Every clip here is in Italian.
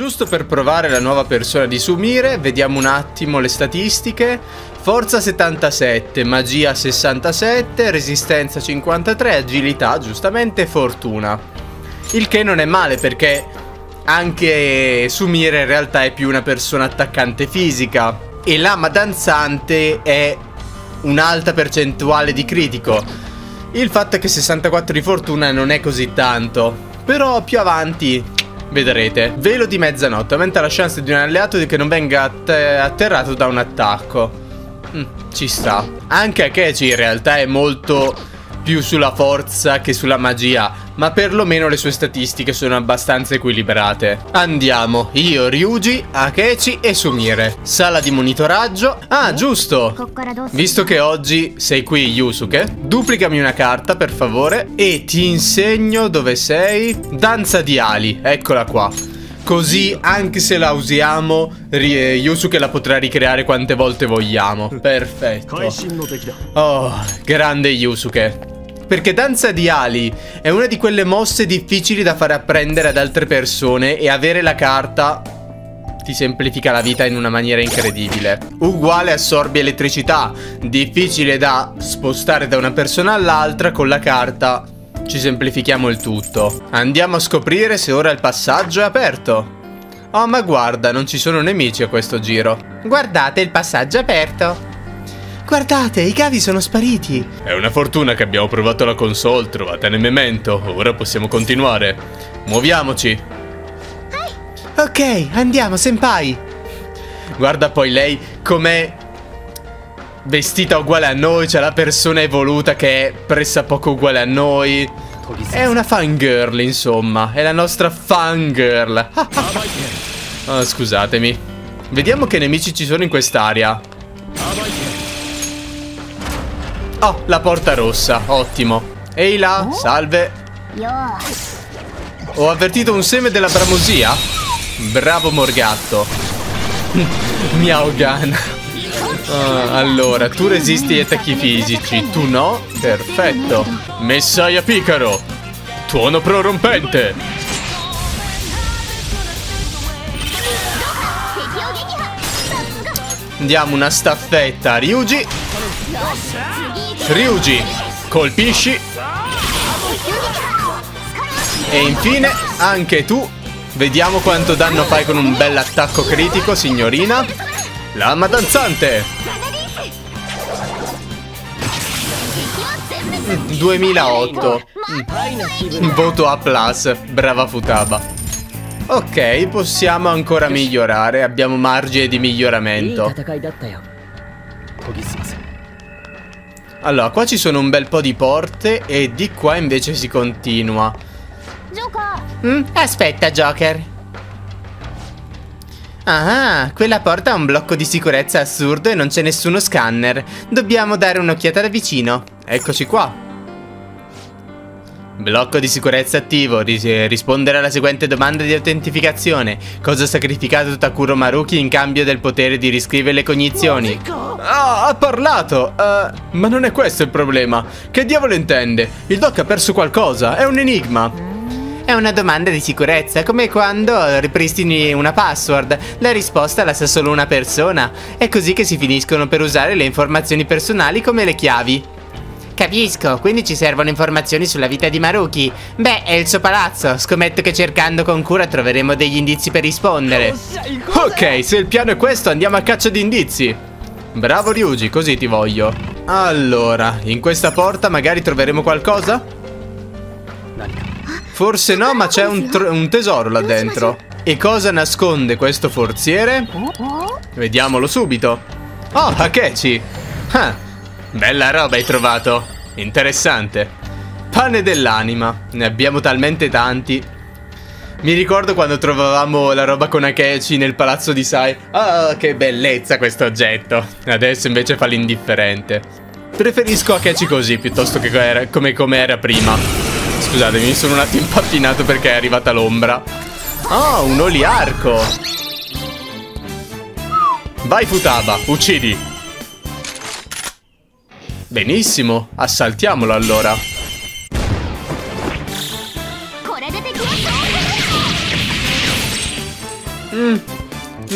giusto per provare la nuova persona di Sumire. Vediamo un attimo le statistiche. Forza 77, magia 67, resistenza 53, agilità, giustamente, fortuna. Il che non è male perché anche Sumire in realtà è più una persona attaccante fisica. E l'ama danzante è un'alta percentuale di critico. Il fatto è che 64 di fortuna non è così tanto, però più avanti vedrete. Velo di mezzanotte aumenta la chance di un alleato che non venga atterrato da un attacco. Ci sta. Anche Akechi in realtà è molto più sulla forza che sulla magia, ma perlomeno le sue statistiche sono abbastanza equilibrate. Andiamo, io, Ryuji, Akechi e Sumire. Sala di monitoraggio. Ah, giusto, visto che oggi sei qui, Yusuke, duplicami una carta per favore e ti insegno dove sei. Danza di ali, eccola qua. Così anche se la usiamo Yusuke la potrà ricreare quante volte vogliamo. Perfetto. Oh, grande Yusuke. Perché danza di ali è una di quelle mosse difficili da fare apprendere ad altre persone, e avere la carta ti semplifica la vita in una maniera incredibile. Uguale assorbi elettricità, difficile da spostare da una persona all'altra. Con la carta ci semplifichiamo il tutto. Andiamo a scoprire se ora il passaggio è aperto. Oh, ma guarda, non ci sono nemici a questo giro. Guardate, il passaggio è aperto. Guardate, i cavi sono spariti. È una fortuna che abbiamo provato la console trovata nel memento. Ora possiamo continuare. Muoviamoci. Ok, andiamo, senpai. Guarda poi lei com'è vestita uguale a noi. C'è la persona evoluta che è pressappoco uguale a noi. È una fangirl, insomma. È la nostra fangirl. Oh, scusatemi. Vediamo che nemici ci sono in quest'area. Oh, la porta rossa, ottimo. Ehi là, salve. Ho avvertito un seme della bramosia. Bravo Morgatto. Miaugan. Allora, tu resisti ai attacchi fisici, tu no? Perfetto. Messaia Picaro. Tuono prorompente. Diamo una staffetta a Ryuji. Ryuji, colpisci. E infine anche tu. Vediamo quanto danno fai con un bel attacco critico, signorina. Lama danzante. 2008. Voto A+. Brava Futaba. Ok, possiamo ancora migliorare. Abbiamo margine di miglioramento. Allora, qua ci sono un bel po' di porte e di qua invece si continua. Aspetta, Joker. Ah, quella porta ha un blocco di sicurezza assurdo e non c'è nessuno scanner. Dobbiamo dare un'occhiata da vicino. Eccoci qua. Blocco di sicurezza attivo. Rispondere alla seguente domanda di autentificazione. Cosa ha sacrificato Takuro Maruki in cambio del potere di riscrivere le cognizioni? Ah, ha parlato. Ma non è questo il problema. Che diavolo intende? Il doc ha perso qualcosa. È un enigma. È una domanda di sicurezza, come quando ripristini una password. La risposta la sa solo una persona. È così che si finiscono per usare le informazioni personali come le chiavi. Capisco, quindi ci servono informazioni sulla vita di Maruki. Beh, è il suo palazzo. Scommetto che cercando con cura troveremo degli indizi per rispondere. Ok, se il piano è questo, andiamo a caccia di indizi. Bravo Ryuji, così ti voglio. Allora, in questa porta magari troveremo qualcosa? Forse no, ma c'è un tesoro là dentro. E cosa nasconde questo forziere? Vediamolo subito. Oh, Akechi. Bella roba hai trovato. Interessante. Pane dell'anima. Ne abbiamo talmente tanti. Mi ricordo quando trovavamo la roba con Akechi nel palazzo di Sai. Oh, che bellezza questo oggetto. Adesso invece fa l'indifferente. Preferisco Akechi così piuttosto che come era prima. Scusatemi, mi sono un attimo impappinato perché è arrivata l'ombra. Oh, un oliarco. Vai Futaba, uccidi. Benissimo, assaltiamolo allora.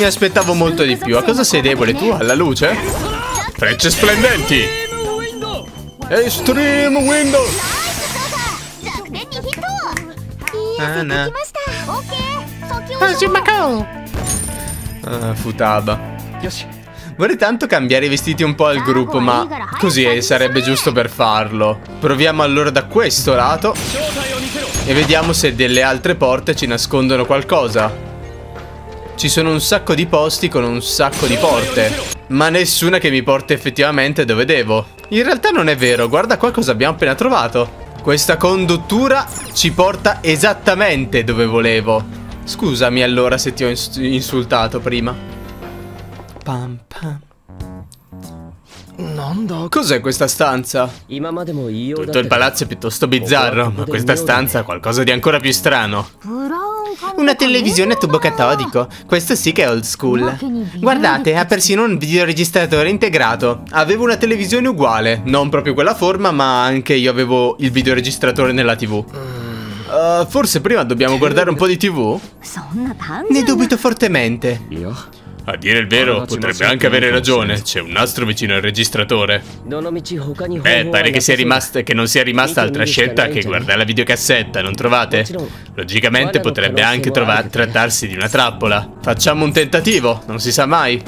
mi aspettavo molto di più. A cosa sei debole tu? Alla luce? Frecce splendenti! Extreme Window! Futaba. Vorrei tanto cambiare i vestiti un po' al gruppo, ma così sarebbe giusto per farlo. Proviamo allora da questo lato e vediamo se delle altre porte ci nascondono qualcosa. Ci sono un sacco di posti con un sacco di porte, ma nessuna che mi porti effettivamente dove devo. In realtà non è vero, guarda qua cosa abbiamo appena trovato. Questa conduttura ci porta esattamente dove volevo. Scusami allora se ti ho insultato prima. Pam pam. Cos'è questa stanza? Tutto il palazzo è piuttosto bizzarro, ma questa stanza ha qualcosa di ancora più strano. Una televisione a tubo catodico. Questo sì che è old school. Guardate, ha persino un videoregistratore integrato. Avevo una televisione uguale. Non proprio quella forma, ma anche io avevo il videoregistratore nella TV. Forse prima dobbiamo guardare un po' di TV? Ne dubito fortemente. A dire il vero, potrebbe anche avere ragione. C'è un nastro vicino al registratore. Pare che non sia rimasta altra scelta che guardare la videocassetta, non trovate? Logicamente potrebbe anche trattarsi di una trappola. Facciamo un tentativo, non si sa mai.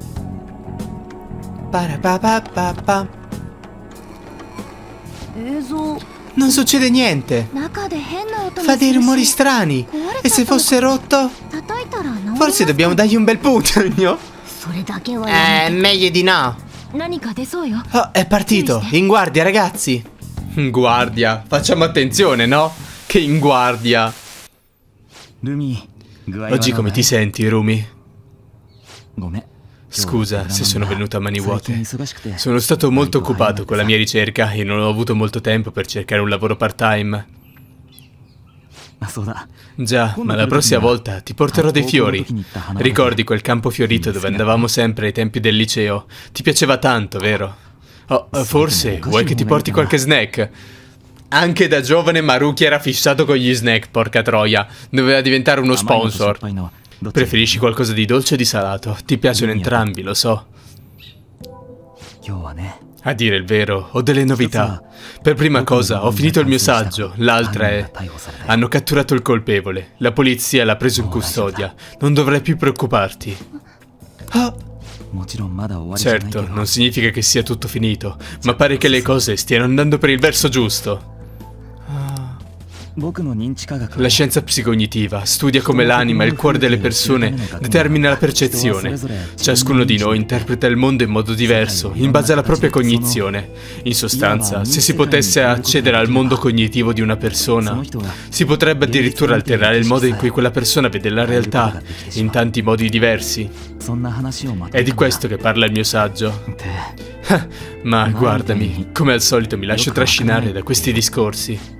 Non succede niente. Fa dei rumori strani. E se fosse rotto? Forse dobbiamo dargli un bel pugno. Meglio di no. Oh, è partito. In guardia, ragazzi. In guardia. Facciamo attenzione, no? Che in guardia. Oggi come ti senti, Rumi? Scusa se sono venuto a mani vuote. Sono stato molto occupato con la mia ricerca e non ho avuto molto tempo per cercare un lavoro part-time. Già, ma la prossima volta ti porterò dei fiori. Ricordi quel campo fiorito dove andavamo sempre ai tempi del liceo? Ti piaceva tanto, vero? Oh, forse vuoi che ti porti qualche snack? Anche da giovane Maruki era fissato con gli snack, porca troia. Doveva diventare uno sponsor. Preferisci qualcosa di dolce o di salato? Ti piacciono entrambi, lo so. A dire il vero, ho delle novità. Per prima cosa, ho finito il mio saggio. L'altra è... hanno catturato il colpevole. La polizia l'ha preso in custodia. Non dovrai più preoccuparti. Certo, non significa che sia tutto finito, ma pare che le cose stiano andando per il verso giusto. La scienza psicognitiva studia come l'anima e il cuore delle persone determina la percezione. Ciascuno di noi interpreta il mondo in modo diverso, in base alla propria cognizione. In sostanza, se si potesse accedere al mondo cognitivo di una persona, si potrebbe addirittura alterare il modo in cui quella persona vede la realtà, in tanti modi diversi. È di questo che parla il mio saggio. Ma guardami, come al solito mi lascio trascinare da questi discorsi.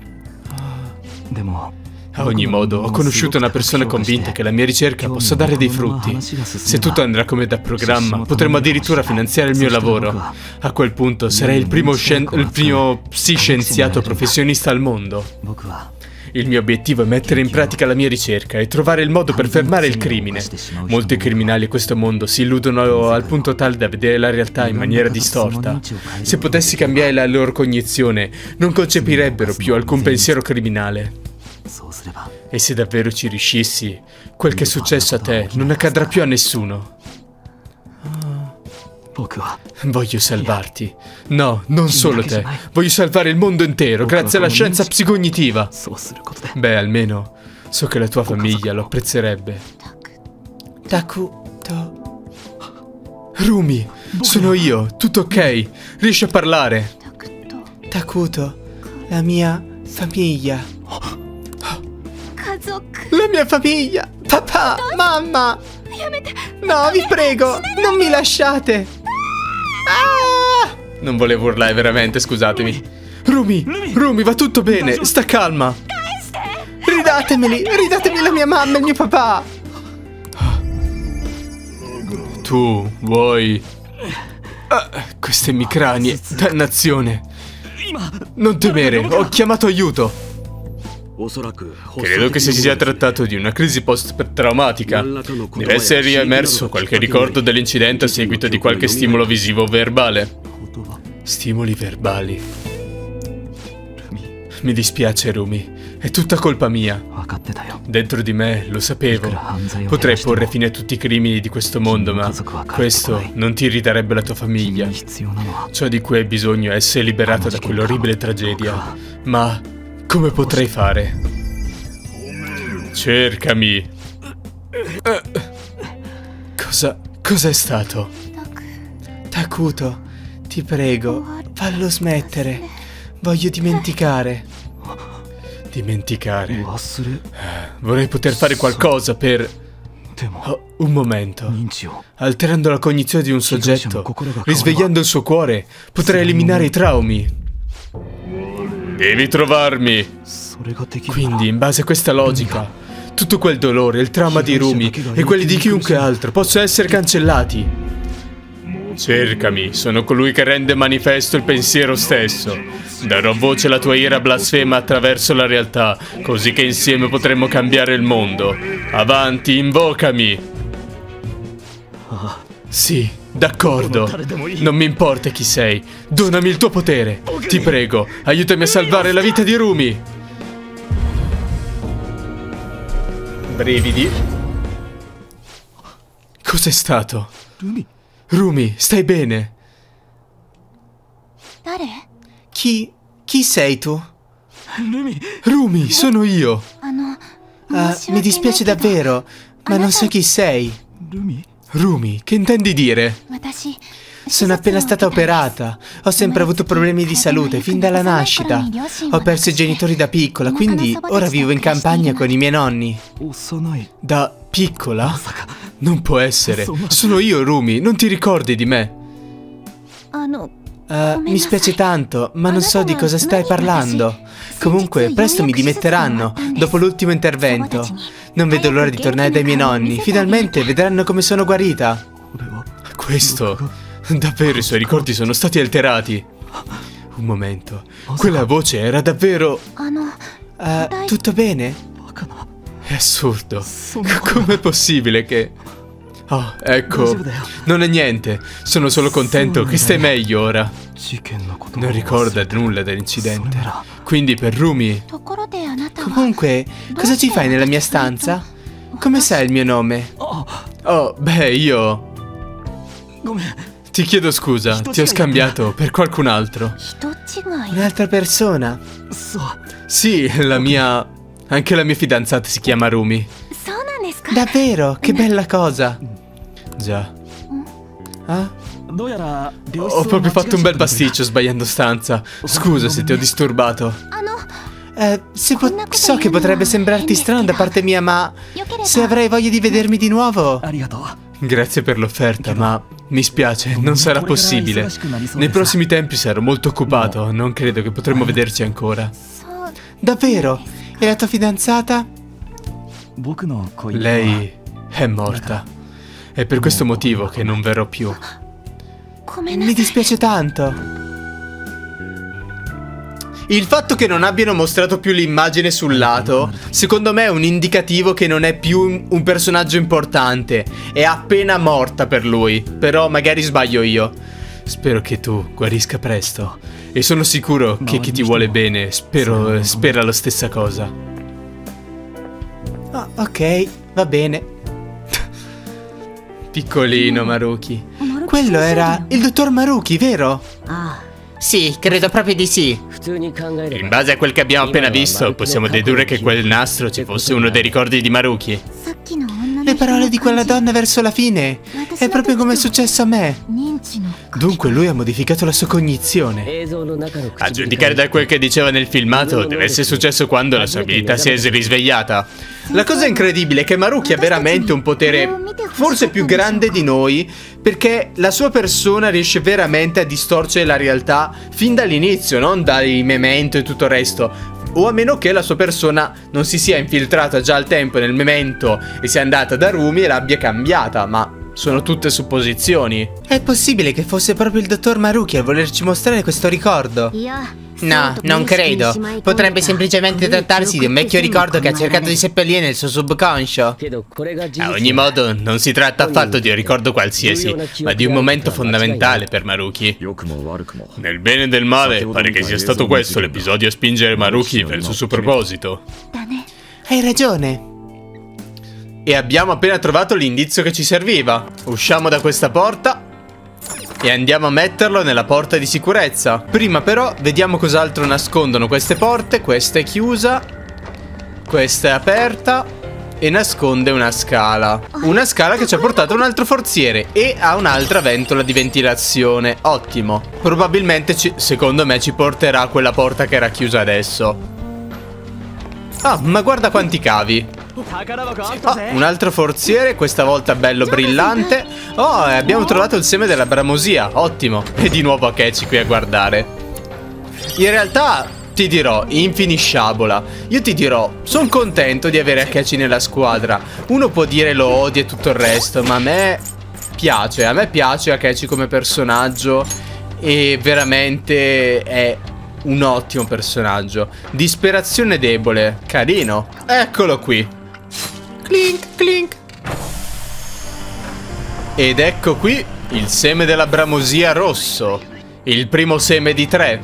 A ogni modo, ho conosciuto una persona convinta che la mia ricerca possa dare dei frutti. Se tutto andrà come da programma, potremmo addirittura finanziare il mio lavoro. A quel punto sarei il primo psiscienziato professionista al mondo. Il mio obiettivo è mettere in pratica la mia ricerca e trovare il modo per fermare il crimine. Molti criminali a questo mondo si illudono al punto tale da vedere la realtà in maniera distorta. Se potessi cambiare la loro cognizione, non concepirebbero più alcun pensiero criminale. E se davvero ci riuscissi, quel che è successo a te non accadrà più a nessuno. Voglio salvarti. No, non solo te. Voglio salvare il mondo intero grazie alla scienza psicognitiva. Beh, almeno so che la tua famiglia lo apprezzerebbe. Takuto. Rumi, sono io. Tutto ok? Riesci a parlare? Takuto, la mia famiglia. La mia famiglia. Papà, mamma. No, vi prego, non mi lasciate. Ah! Non volevo urlare veramente, scusatemi. Rumi, va tutto bene, sta calma. Ridatemi la mia mamma e il mio papà. Tu vuoi... queste emicranie, dannazione. Non temere, ho chiamato aiuto. Credo che si sia trattato di una crisi post-traumatica. Deve essere riemerso qualche ricordo dell'incidente a seguito di qualche stimolo visivo o verbale. Stimoli verbali. Mi dispiace, Rumi. È tutta colpa mia. Dentro di me lo sapevo. Potrei porre fine a tutti i crimini di questo mondo, ma questo non ti ridarebbe la tua famiglia. Ciò di cui hai bisogno è essere liberata da quell'orribile tragedia. Ma come potrei fare? Cercami. Cosa è stato? Takuto, ti prego, fallo smettere. Voglio dimenticare. Dimenticare. Vorrei poter fare qualcosa per... Oh, un momento. Alterando la cognizione di un soggetto, risvegliando il suo cuore, potrei eliminare i traumi. Devi trovarmi. Quindi, in base a questa logica, tutto quel dolore, il trauma di Rumi e quelli di chiunque altro possono essere cancellati. Cercami, sono colui che rende manifesto il pensiero stesso. Darò voce alla tua ira blasfema attraverso la realtà, così che insieme potremo cambiare il mondo. Avanti, invocami! Sì, d'accordo. Non mi importa chi sei. Donami il tuo potere. Ti prego, aiutami a salvare la vita di Rumi. Brividi. Cos'è stato? Rumi, stai bene? Chi sei tu? Rumi, sono io. Mi dispiace davvero, ma non so chi sei. Rumi, che intendi dire? Sono appena stata operata. Ho sempre avuto problemi di salute, fin dalla nascita. Ho perso i genitori da piccola, quindi ora vivo in campagna con i miei nonni. Da piccola? Non può essere. Sono io, Rumi, non ti ricordi di me? Mi spiace tanto, ma non so di cosa stai parlando. Comunque, presto mi dimetteranno, dopo l'ultimo intervento. Non vedo l'ora di tornare dai miei nonni. Finalmente vedranno come sono guarita. Questo... Davvero i suoi ricordi sono stati alterati. Un momento. Quella voce era davvero... tutto bene? È assurdo. Com'è possibile che... Oh, ecco. Non è niente. Sono solo contento che stai meglio ora. Non ricorda nulla dell'incidente. Quindi per Rumi... Comunque, cosa ci fai nella mia stanza? Come sai il mio nome? Oh, beh, io... Ti chiedo scusa, ti ho scambiato per qualcun altro. Un'altra persona? Sì, la mia... Anche la mia fidanzata si chiama Rumi. Davvero? Che bella cosa. Già. Ho proprio fatto un bel pasticcio sbagliando stanza. Scusa se ti ho disturbato. So che potrebbe sembrarti strano da parte mia, ma... Se avrai voglia di vedermi di nuovo... Grazie per l'offerta, ma mi spiace, non sarà possibile. Nei prossimi tempi sarò molto occupato, non credo che potremo vederci ancora. Davvero? E la tua fidanzata? Lei è morta. È per questo motivo che non verrò più. Mi dispiace tanto. Il fatto che non abbiano mostrato più l'immagine sul lato, secondo me è un indicativo che non è più un personaggio importante. È appena morta per lui. Però magari sbaglio io. Spero che tu guarisca presto. E sono sicuro che chi ti vuole bene spera la stessa cosa. Oh, ok, va bene. Piccolino Maruki. Quello era il dottor Maruki, vero? Sì, credo proprio di sì. In base a quel che abbiamo appena visto, possiamo dedurre che quel nastro ci fosse uno dei ricordi di Maruki. Le parole di quella donna verso la fine. È proprio come è successo a me. Dunque lui ha modificato la sua cognizione. A giudicare da quel che diceva nel filmato, deve essere successo quando la sua abilità si è risvegliata. La cosa incredibile è che Maruki ha veramente un potere forse più grande di noi, perché la sua persona riesce veramente a distorcere la realtà fin dall'inizio, non dai memento e tutto il resto. O a meno che la sua persona non si sia infiltrata già al tempo nel memento e sia andata da Rumi e l'abbia cambiata, ma sono tutte supposizioni. È possibile che fosse proprio il dottor Maruki a volerci mostrare questo ricordo? No, non credo. Potrebbe semplicemente trattarsi di un vecchio ricordo che ha cercato di seppellire nel suo subconscio. A ogni modo, non si tratta affatto di un ricordo qualsiasi, ma di un momento fondamentale per Maruki. Nel bene e nel male, pare che sia stato questo l'episodio a spingere Maruki verso il suo proposito. Hai ragione. E abbiamo appena trovato l'indizio che ci serviva. Usciamo da questa porta e andiamo a metterlo nella porta di sicurezza. Prima però vediamo cos'altro nascondono queste porte. Questa è chiusa, questa è aperta e nasconde una scala. Una scala che ci ha portato a un altro forziere e a un'altra ventola di ventilazione. Ottimo. Probabilmente secondo me ci porterà a quella porta che era chiusa adesso. Ah, ma guarda quanti cavi. Oh, un altro forziere, questa volta bello brillante. Oh, abbiamo trovato il seme della bramosia. Ottimo. E di nuovo Akechi qui a guardare. In realtà ti dirò, infinisciabola. Io ti dirò, sono contento di avere Akechi nella squadra. Uno può dire lo odia e tutto il resto, ma a me piace. A me piace Akechi come personaggio. E veramente è un ottimo personaggio. Disperazione debole. Carino. Eccolo qui. Clink, clink. Ed ecco qui il seme della bramosia rosso. Il primo seme di 3.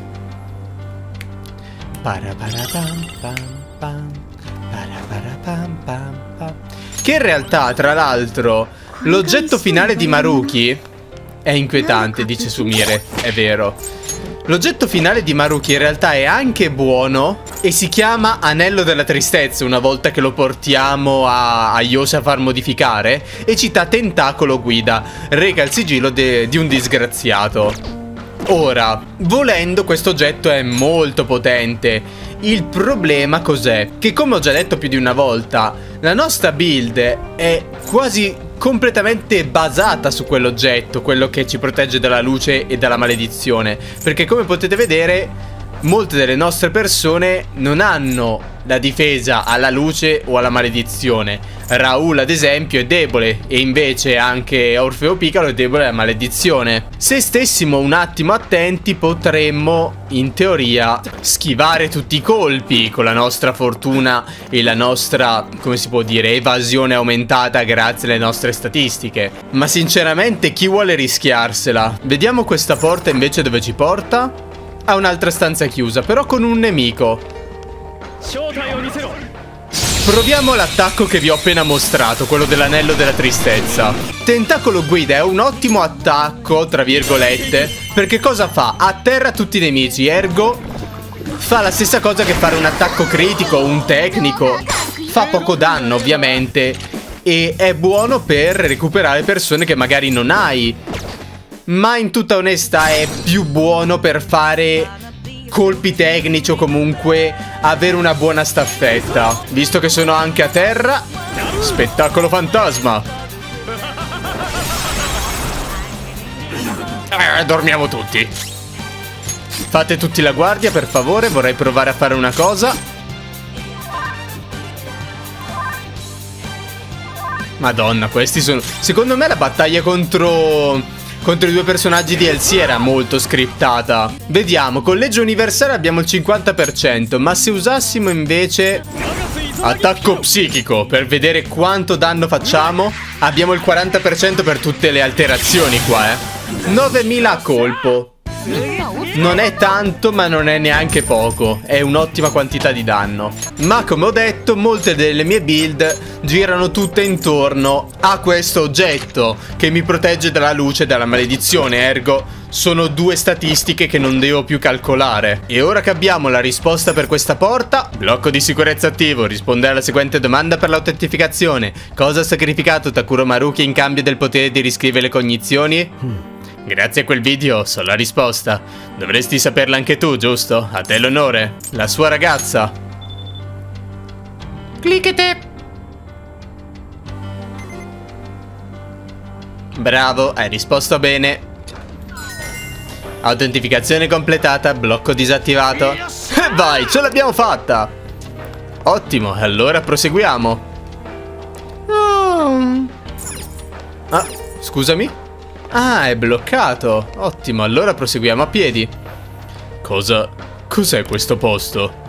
Che in realtà, tra l'altro, l'oggetto finale di Maruki è inquietante, dice Sumire. È vero. L'oggetto finale di Maruki in realtà è anche buono e si chiama Anello della Tristezza una volta che lo portiamo a Yose a far modificare, e cita Tentacolo Guida, reca il sigillo di un disgraziato. Ora, volendo, questo oggetto è molto potente. Il problema cos'è? Che, come ho già detto più di una volta, la nostra build è quasi completamente basata su quell'oggetto, quello che ci protegge dalla luce e dalla maledizione. Perché, come potete vedere, molte delle nostre persone non hanno la difesa alla luce o alla maledizione. Raul, ad esempio, è debole, e invece anche Orfeo Piccolo è debole alla maledizione. Se stessimo un attimo attenti, potremmo, in teoria, schivare tutti i colpi con la nostra fortuna e la nostra, come si può dire, evasione aumentata grazie alle nostre statistiche. Ma sinceramente, chi vuole rischiarsela? Vediamo questa porta invece dove ci porta. A un'altra stanza chiusa, però con un nemico. Proviamo l'attacco che vi ho appena mostrato, quello dell'anello della tristezza. Tentacolo Guida è un ottimo attacco, tra virgolette, perché cosa fa? Atterra tutti i nemici, ergo fa la stessa cosa che fare un attacco critico o un tecnico. Fa poco danno, ovviamente, e è buono per recuperare persone che magari non hai. Ma in tutta onestà è più buono per fare colpi tecnici o comunque avere una buona staffetta. Visto che sono anche a terra, spettacolo fantasma. Dormiamo tutti. Fate tutti la guardia, per favore. Vorrei provare a fare una cosa. Madonna, questi sono... Secondo me la battaglia contro i due personaggi DLC era molto scriptata. Vediamo, collegio universale abbiamo il 50%, ma se usassimo invece attacco psichico per vedere quanto danno facciamo, abbiamo il 40% per tutte le alterazioni qua, 9000 a colpo. Non è tanto, ma non è neanche poco. È un'ottima quantità di danno. Ma come ho detto, molte delle mie build girano tutte intorno a questo oggetto che mi protegge dalla luce e dalla maledizione. Ergo, sono due statistiche che non devo più calcolare. E ora che abbiamo la risposta per questa porta, blocco di sicurezza attivo, rispondere alla seguente domanda per l'autentificazione. Cosa ha sacrificato Takuro Maruki in cambio del potere di riscrivere le cognizioni? Grazie a quel video so la risposta. Dovresti saperla anche tu, giusto? A te l'onore. La sua ragazza. Cliccate. Bravo, hai risposto bene. Autentificazione completata, blocco disattivato. E vai, ce l'abbiamo fatta. Ottimo, allora proseguiamo. Ah, scusami. Ah, è bloccato. Ottimo, allora proseguiamo a piedi. Cosa Cos'è questo posto?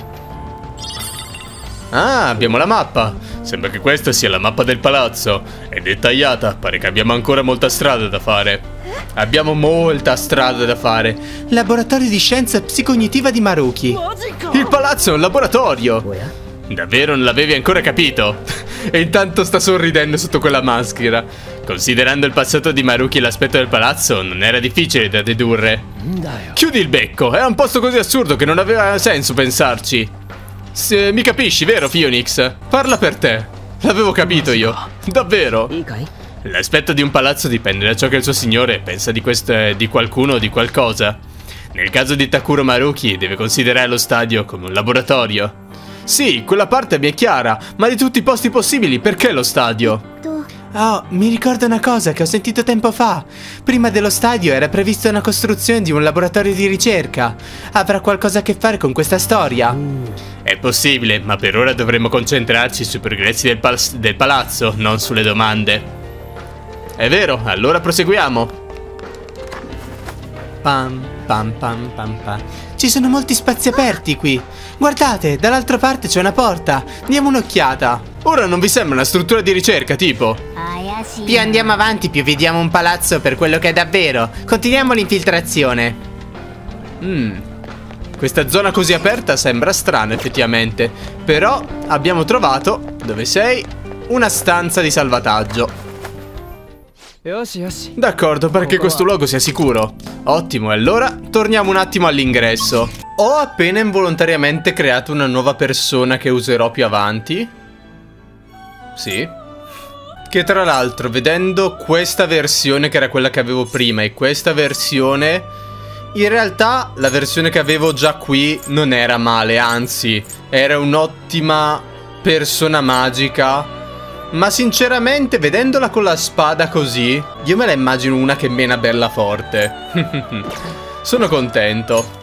Ah, abbiamo la mappa. Sembra che questa sia la mappa del palazzo. È dettagliata, pare che abbiamo ancora molta strada da fare. Abbiamo molta strada da fare. Laboratorio di scienza psicognitiva di Maruki. Il palazzo è un laboratorio. Davvero non l'avevi ancora capito? E intanto sta sorridendo sotto quella maschera. Considerando il passato di Maruki e l'aspetto del palazzo, non era difficile da dedurre. Chiudi il becco, è un posto così assurdo che non aveva senso pensarci. Mi capisci, vero, Phoenix? Parla per te. L'avevo capito io. Davvero. L'aspetto di un palazzo dipende da ciò che il suo signore pensa di qualcuno o di qualcosa. Nel caso di Takuro Maruki, deve considerare lo stadio come un laboratorio. Sì, quella parte mi è chiara, ma di tutti i posti possibili, perché lo stadio? Oh, mi ricordo una cosa che ho sentito tempo fa. Prima dello stadio era prevista una costruzione di un laboratorio di ricerca. Avrà qualcosa a che fare con questa storia? È possibile, ma per ora dovremmo concentrarci sui progressi del palazzo, non sulle domande. È vero, allora proseguiamo. Pam, pam, pam, pam, pam. Ci sono molti spazi aperti qui. Guardate, dall'altra parte c'è una porta. Diamo un'occhiata. Ora non vi sembra una struttura di ricerca, tipo? Più andiamo avanti, più vediamo un palazzo per quello che è davvero. Continuiamo l'infiltrazione. Questa zona così aperta sembra strana, effettivamente. Però abbiamo trovato, dove sei, una stanza di salvataggio. D'accordo, perché questo luogo sia sicuro. Ottimo, e allora torniamo un attimo all'ingresso. Ho appena involontariamente creato una nuova persona che userò più avanti. Sì. Che tra l'altro, vedendo questa versione che era quella che avevo prima e questa versione, in realtà la versione che avevo già qui non era male, anzi, era un'ottima persona magica. Ma sinceramente, vedendola con la spada così, io me la immagino una che mena bella forte. Sono contento.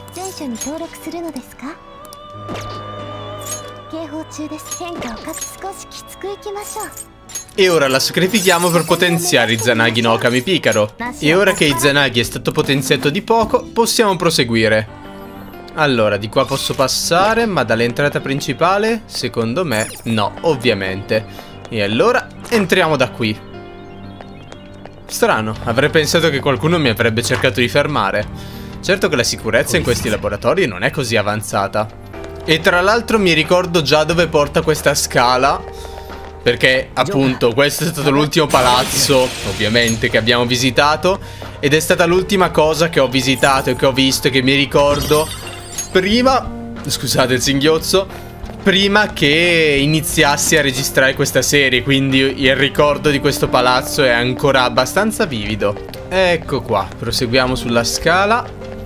E ora la sacrifichiamo per potenziare Izanagi no Okami Pikaro. E ora che Izanagi è stato potenziato di poco, possiamo proseguire. Allora, di qua posso passare, ma dall'entrata principale, secondo me, no, ovviamente. E allora entriamo da qui. Strano, avrei pensato che qualcuno mi avrebbe cercato di fermare. Certo che la sicurezza in questi laboratori non è così avanzata. E tra l'altro mi ricordo già dove porta questa scala, perché appunto questo è stato l'ultimo palazzo, ovviamente, che abbiamo visitato. Ed è stata l'ultima cosa che ho visitato e che ho visto e che mi ricordo prima, scusate il singhiozzo, prima che iniziassi a registrare questa serie, quindi il ricordo di questo palazzo è ancora abbastanza vivido. Ecco qua, proseguiamo sulla scala.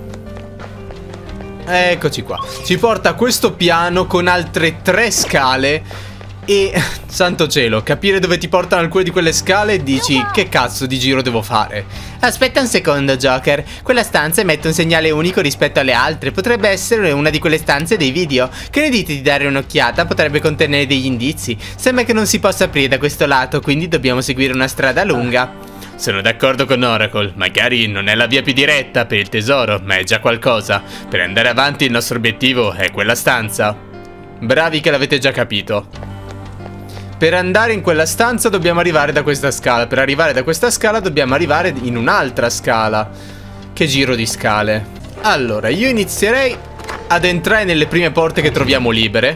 Eccoci qua. Ci porta a questo piano con altre 3 scale. E, santo cielo, capire dove ti portano alcune di quelle scale e dici, che cazzo di giro devo fare? Aspetta un secondo, Joker. Quella stanza emette un segnale unico rispetto alle altre. Potrebbe essere una di quelle stanze dei video. Che ne dite di dare un'occhiata? Potrebbe contenere degli indizi. Sembra che non si possa aprire da questo lato, quindi dobbiamo seguire una strada lunga. Sono d'accordo con Oracle. Magari non è la via più diretta per il tesoro, ma è già qualcosa. Per andare avanti il nostro obiettivo è quella stanza. Bravi che l'avete già capito. Per andare in quella stanza dobbiamo arrivare da questa scala. Per arrivare da questa scala dobbiamo arrivare in un'altra scala. Che giro di scale. Allora, io inizierei ad entrare nelle prime porte che troviamo libere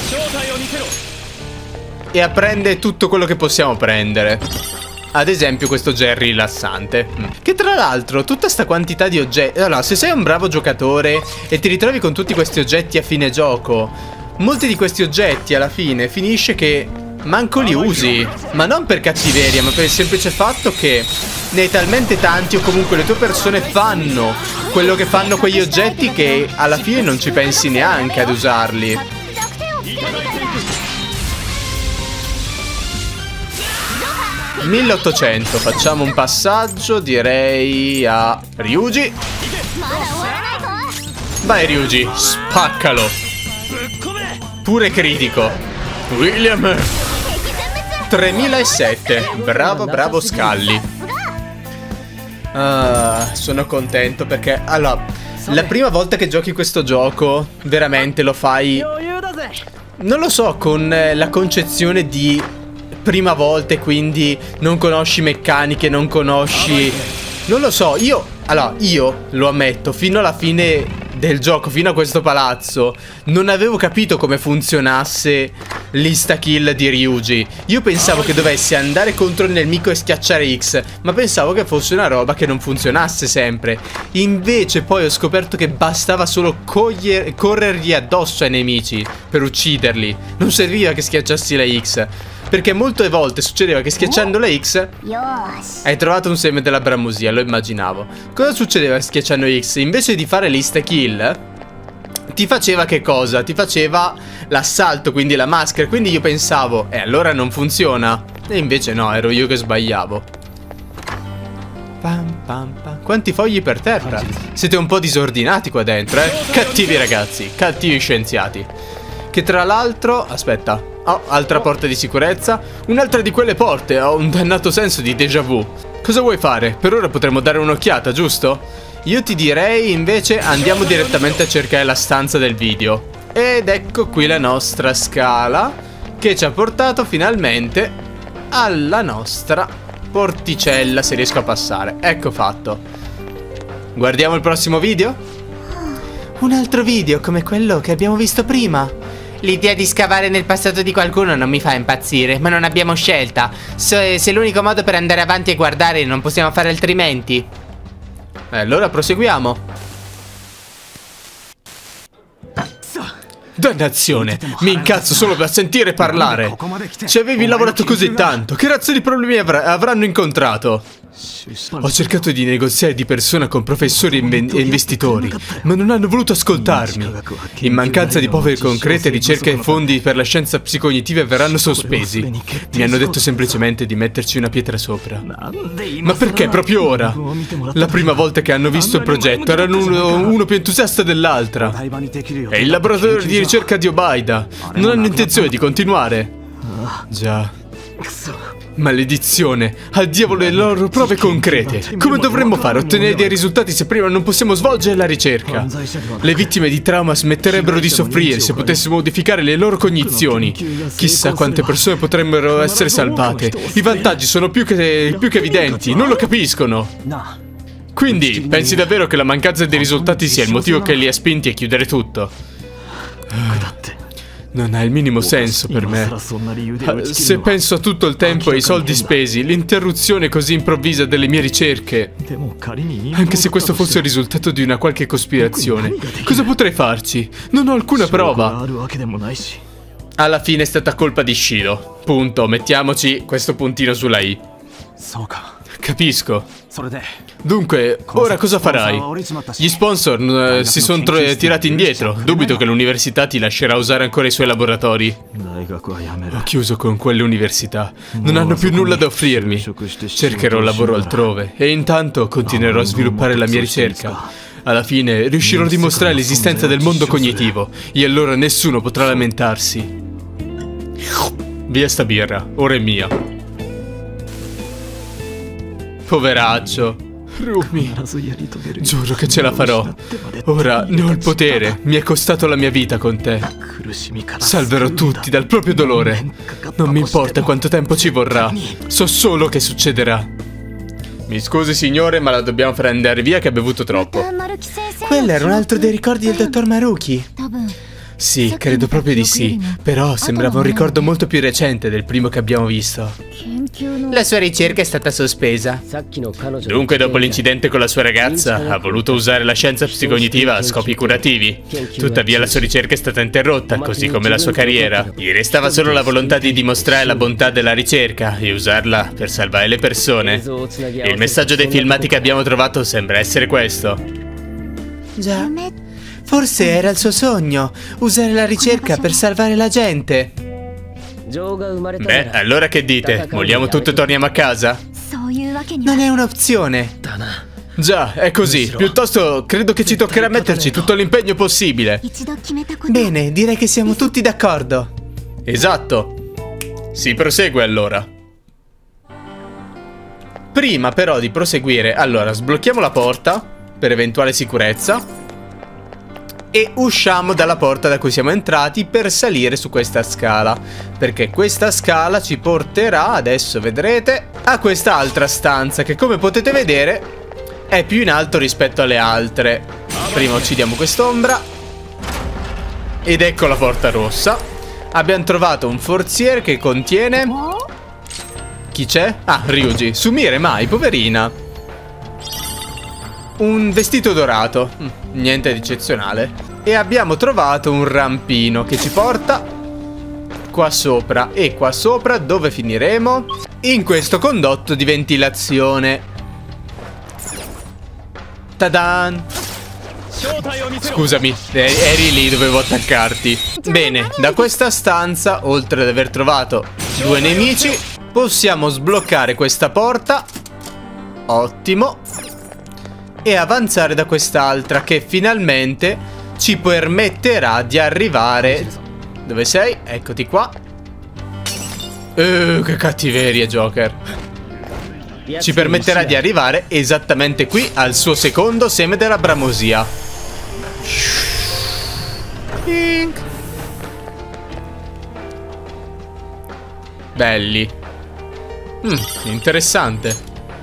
e a prendere tutto quello che possiamo prendere. Ad esempio questo gel rilassante. Che tra l'altro, tutta sta quantità di oggetti. Allora, se sei un bravo giocatore e ti ritrovi con tutti questi oggetti a fine gioco, molti di questi oggetti alla fine finisce che manco li usi. Ma non per cattiveria, ma per il semplice fatto che ne hai talmente tanti, o comunque le tue persone fanno quello che fanno quegli oggetti, che alla fine non ci pensi neanche ad usarli. $1800, facciamo un passaggio, direi a Ryuji. Vai Ryuji, spaccalo. Pure critico. William 3007. Bravo, bravo Scalli. Sono contento perché, allora, La prima volta che giochi questo gioco, veramente lo fai, non lo so, con la concezione di prima volta, e quindi non conosci meccaniche, non conosci... Non lo so, allora, io lo ammetto, fino alla fine del gioco, fino a questo palazzo, non avevo capito come funzionasse l'insta-kill di Ryuji. Io pensavo che dovessi andare contro il nemico e schiacciare X, ma pensavo che fosse una roba che non funzionasse sempre. Invece poi ho scoperto che bastava solo corrergli addosso ai nemici per ucciderli. Non serviva che schiacciassi la X, perché molte volte succedeva che schiacciando la X hai trovato un seme della bramosia, lo immaginavo. Cosa succedeva schiacciando X? Invece di fare l'insta kill ti faceva che cosa? Ti faceva l'assalto, quindi la maschera. Quindi io pensavo, allora non funziona. E invece no, ero io che sbagliavo. Pam pam pam. Quanti fogli per terra? Siete un po' disordinati qua dentro, eh? Cattivi ragazzi, cattivi scienziati. Che tra l'altro, aspetta, altra porta di sicurezza. Un'altra di quelle porte. Ho un dannato senso di déjà vu. Cosa vuoi fare? Per ora potremmo dare un'occhiata, giusto? Io ti direi invece andiamo direttamente a cercare la stanza del video. Ed ecco qui la nostra scala, che ci ha portato finalmente alla nostra porticella, se riesco a passare. Ecco fatto. Guardiamo il prossimo video? Un altro video come quello che abbiamo visto prima. L'idea di scavare nel passato di qualcuno non mi fa impazzire, ma non abbiamo scelta. Se l'unico modo per andare avanti è guardare, non possiamo fare altrimenti. Allora proseguiamo. Dannazione, mi incazzo solo per sentire parlare. Ci avevi lavorato così tanto, che razza di problemi avranno incontrato? Ho cercato di negoziare di persona con professori e investitori, ma non hanno voluto ascoltarmi. In mancanza di prove concrete, ricerche e fondi per la scienza psicognitiva verranno sospesi. Mi hanno detto semplicemente di metterci una pietra sopra. Ma perché proprio ora? La prima volta che hanno visto il progetto erano uno più entusiasta dell'altra. È il laboratorio di ricerca di Obaida. Non hanno intenzione di continuare. Già. Maledizione, al diavolo le loro prove concrete. Come dovremmo fare a ottenere dei risultati se prima non possiamo svolgere la ricerca? Le vittime di trauma smetterebbero di soffrire se potessimo modificare le loro cognizioni. Chissà quante persone potrebbero essere salvate. I vantaggi sono più che evidenti, non lo capiscono. Quindi, pensi davvero che la mancanza dei risultati sia il motivo che li ha spinti a chiudere tutto? Non ha il minimo senso per me. Se penso a tutto il tempo e ai soldi spesi, l'interruzione così improvvisa delle mie ricerche, anche se questo fosse il risultato di una qualche cospirazione, cosa potrei farci? Non ho alcuna prova. Alla fine è stata colpa di Shiro. Punto, mettiamoci questo puntino sulla I. Capisco. Dunque, ora cosa farai? Gli sponsor si sono tirati indietro. Dubito che l'università ti lascerà usare ancora i suoi laboratori. Ho chiuso con quelle università. Non hanno più nulla da offrirmi. Cercherò lavoro altrove e intanto continuerò a sviluppare la mia ricerca. Alla fine riuscirò a dimostrare l'esistenza del mondo cognitivo e allora nessuno potrà lamentarsi. Via sta birra, ora è mia. Poveraccio. Rumi, giuro che ce la farò. Ora ne ho il potere. Mi è costato la mia vita con te. Salverò tutti dal proprio dolore. Non mi importa quanto tempo ci vorrà. So solo che succederà. Mi scusi signore, ma la dobbiamo far andare via che ha bevuto troppo. Quello era un altro dei ricordi del dottor Maruki. Sì, credo proprio di sì. Però sembrava un ricordo molto più recente del primo che abbiamo visto. La sua ricerca è stata sospesa. Dunque dopo l'incidente con la sua ragazza ha voluto usare la scienza psicognitiva a scopi curativi. Tuttavia la sua ricerca è stata interrotta, così come la sua carriera. Gli restava solo la volontà di dimostrare la bontà della ricerca e usarla per salvare le persone. E il messaggio dei filmati che abbiamo trovato sembra essere questo. Già. Forse era il suo sogno, usare la ricerca per salvare la gente. Beh, allora che dite? Molliamo tutto e torniamo a casa? Non è un'opzione. Già, è così. Piuttosto credo che ci toccherà metterci tutto l'impegno possibile. Bene, direi che siamo tutti d'accordo. Esatto. Si prosegue allora. Prima però di proseguire, allora sblocchiamo la porta per eventuale sicurezza. e usciamo dalla porta da cui siamo entrati per salire su questa scala, perché questa scala ci porterà, adesso vedrete, a quest'altra stanza che, come potete vedere, è più in alto rispetto alle altre. Prima uccidiamo quest'ombra ed ecco la porta rossa. Abbiamo trovato un forziere che contiene... Chi c'è? Ah, Ryuji. Sumire mai, poverina. Un vestito dorato. Niente di eccezionale. E abbiamo trovato un rampino che ci porta qua sopra. E qua sopra dove finiremo? In questo condotto di ventilazione. Tadan! Scusami, eri lì, dovevo attaccarti. Bene, da questa stanza, oltre ad aver trovato 2 nemici, possiamo sbloccare questa porta. Ottimo. E avanzare da quest'altra che finalmente ci permetterà di arrivare... Dove sei? Eccoti qua. Che cattiveria, Joker. Ci permetterà di arrivare esattamente qui al suo secondo seme della bramosia. Belli. Interessante.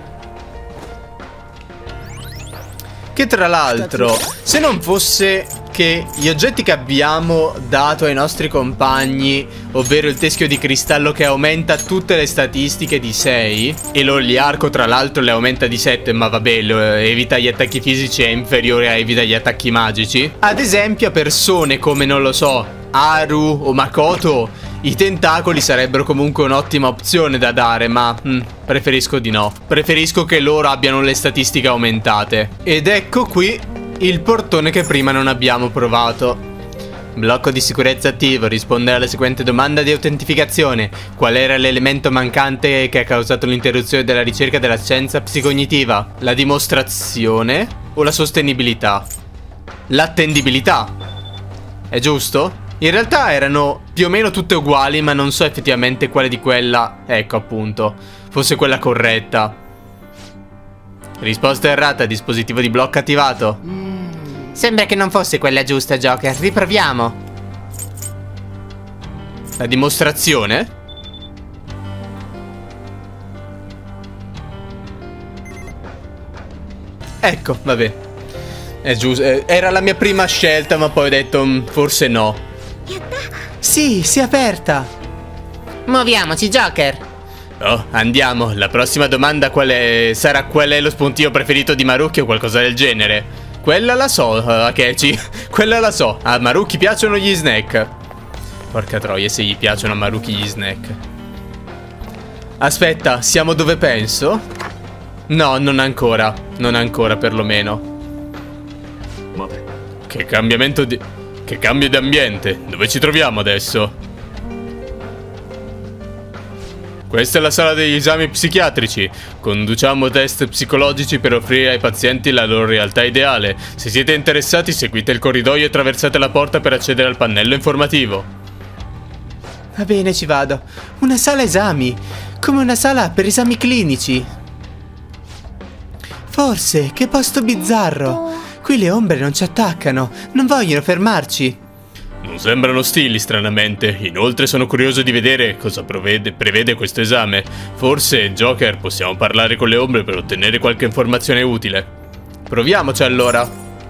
Che tra l'altro, se non fosse che gli oggetti che abbiamo dato ai nostri compagni, ovvero il teschio di cristallo che aumenta tutte le statistiche di 6, e l'oliarco tra l'altro le aumenta di 7, ma vabbè, evita gli attacchi fisici, è inferiore a evita gli attacchi magici. Ad esempio a persone come, non lo so, Haru o Makoto, i tentacoli sarebbero comunque un'ottima opzione da dare, ma preferisco di no. Preferisco che loro abbiano le statistiche aumentate. Ed ecco qui il portone che prima non abbiamo provato. Blocco di sicurezza attivo. Rispondere alla seguente domanda di autentificazione. Qual era l'elemento mancante che ha causato l'interruzione della ricerca della scienza psicognitiva? La dimostrazione o la sostenibilità? L'attendibilità. È giusto? In realtà erano più o meno tutte uguali, ma non so effettivamente quale di quella, ecco appunto, fosse quella corretta. Risposta errata, dispositivo di blocco attivato. Sembra che non fosse quella giusta, Joker. Riproviamo. La dimostrazione? Ecco, vabbè. È giusto, era la mia prima scelta, ma poi ho detto forse no. Sì, si è aperta. Muoviamoci, Joker. Oh, andiamo. La prossima domanda sarà qual è lo spuntino preferito di Marucchi o qualcosa del genere. Quella la so, Akechi. Quella la so. A Marucchi piacciono gli snack. Porca troia, se gli piacciono a Marucchi gli snack. Aspetta, siamo dove penso? No, non ancora. Non ancora, perlomeno. Che cambiamento di... Che cambio di ambiente. Dove ci troviamo adesso? Questa è la sala degli esami psichiatrici. Conduciamo test psicologici per offrire ai pazienti la loro realtà ideale. Se siete interessati, seguite il corridoio e attraversate la porta per accedere al pannello informativo. Va bene, ci vado. Una sala esami. Come una sala per esami clinici. Forse, che posto bizzarro. Qui le ombre non ci attaccano. Non vogliono fermarci. Non sembrano ostili, stranamente. Inoltre sono curioso di vedere cosa prevede questo esame. Forse, Joker, possiamo parlare con le ombre per ottenere qualche informazione utile. Proviamoci allora.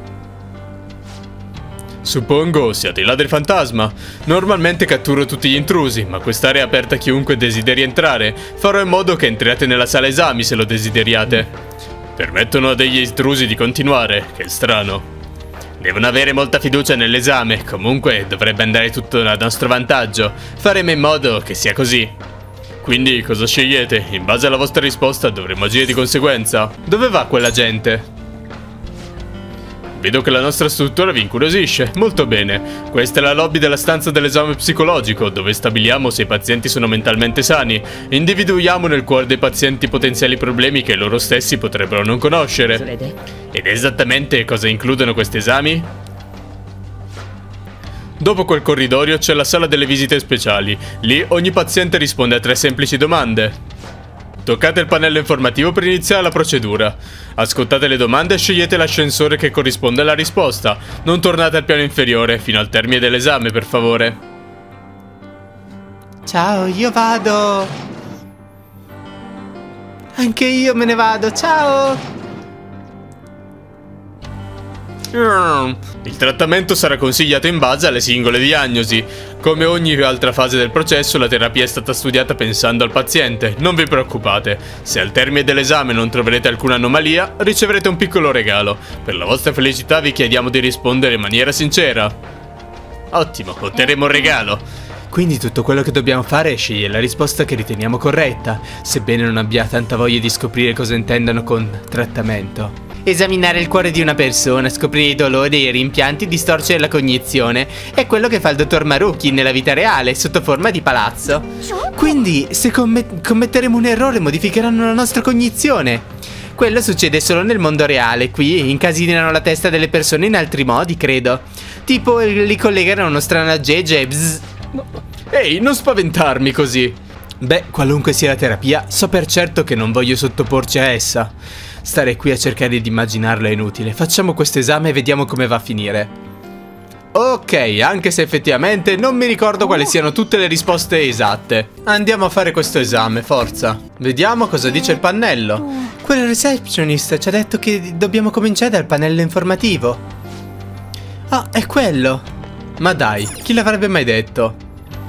Suppongo siate i ladri fantasma. Normalmente catturo tutti gli intrusi, ma quest'area è aperta a chiunque desideri entrare. Farò in modo che entriate nella sala esami se lo desideriate. Permettono a degli intrusi di continuare, che strano. Devono avere molta fiducia nell'esame, comunque dovrebbe andare tutto a nostro vantaggio. Faremo in modo che sia così. Quindi cosa scegliete? In base alla vostra risposta dovremo agire di conseguenza. Dove va quella gente? Vedo che la nostra struttura vi incuriosisce. Molto bene. Questa è la lobby della stanza dell'esame psicologico, dove stabiliamo se i pazienti sono mentalmente sani. Individuiamo nel cuore dei pazienti potenziali problemi che loro stessi potrebbero non conoscere. Ed esattamente cosa includono questi esami? Dopo quel corridoio c'è la sala delle visite speciali. Lì ogni paziente risponde a 3 semplici domande. Toccate il pannello informativo per iniziare la procedura. Ascoltate le domande e scegliete l'ascensore che corrisponde alla risposta. Non tornate al piano inferiore fino al termine dell'esame, per favore. Ciao, io vado. Anche io me ne vado, ciao. Il trattamento sarà consigliato in base alle singole diagnosi. Come ogni altra fase del processo, la terapia è stata studiata pensando al paziente. Non vi preoccupate, se al termine dell'esame non troverete alcuna anomalia, riceverete un piccolo regalo. Per la vostra felicità vi chiediamo di rispondere in maniera sincera. Ottimo, otterremo un regalo. Quindi tutto quello che dobbiamo fare è scegliere la risposta che riteniamo corretta, sebbene non abbia tanta voglia di scoprire cosa intendano con trattamento. Esaminare il cuore di una persona, scoprire i dolori e i rimpianti, distorcere la cognizione. È quello che fa il dottor Marucchi nella vita reale, sotto forma di palazzo. Quindi, se commetteremo un errore, modificheranno la nostra cognizione. Quello succede solo nel mondo reale. Qui incasinano la testa delle persone in altri modi, credo. Tipo, li collegano a uno strano aggeggio e bzz. Ehi, non spaventarmi così. Beh, qualunque sia la terapia, so per certo che non voglio sottoporci a essa. Stare qui a cercare di immaginarlo è inutile. Facciamo questo esame e vediamo come va a finire. Ok, anche se effettivamente non mi ricordo quali siano tutte le risposte esatte. Andiamo a fare questo esame, forza. Vediamo cosa dice il pannello. Quel receptionist ci ha detto che dobbiamo cominciare dal pannello informativo. Ah, è quello. Ma dai, chi l'avrebbe mai detto?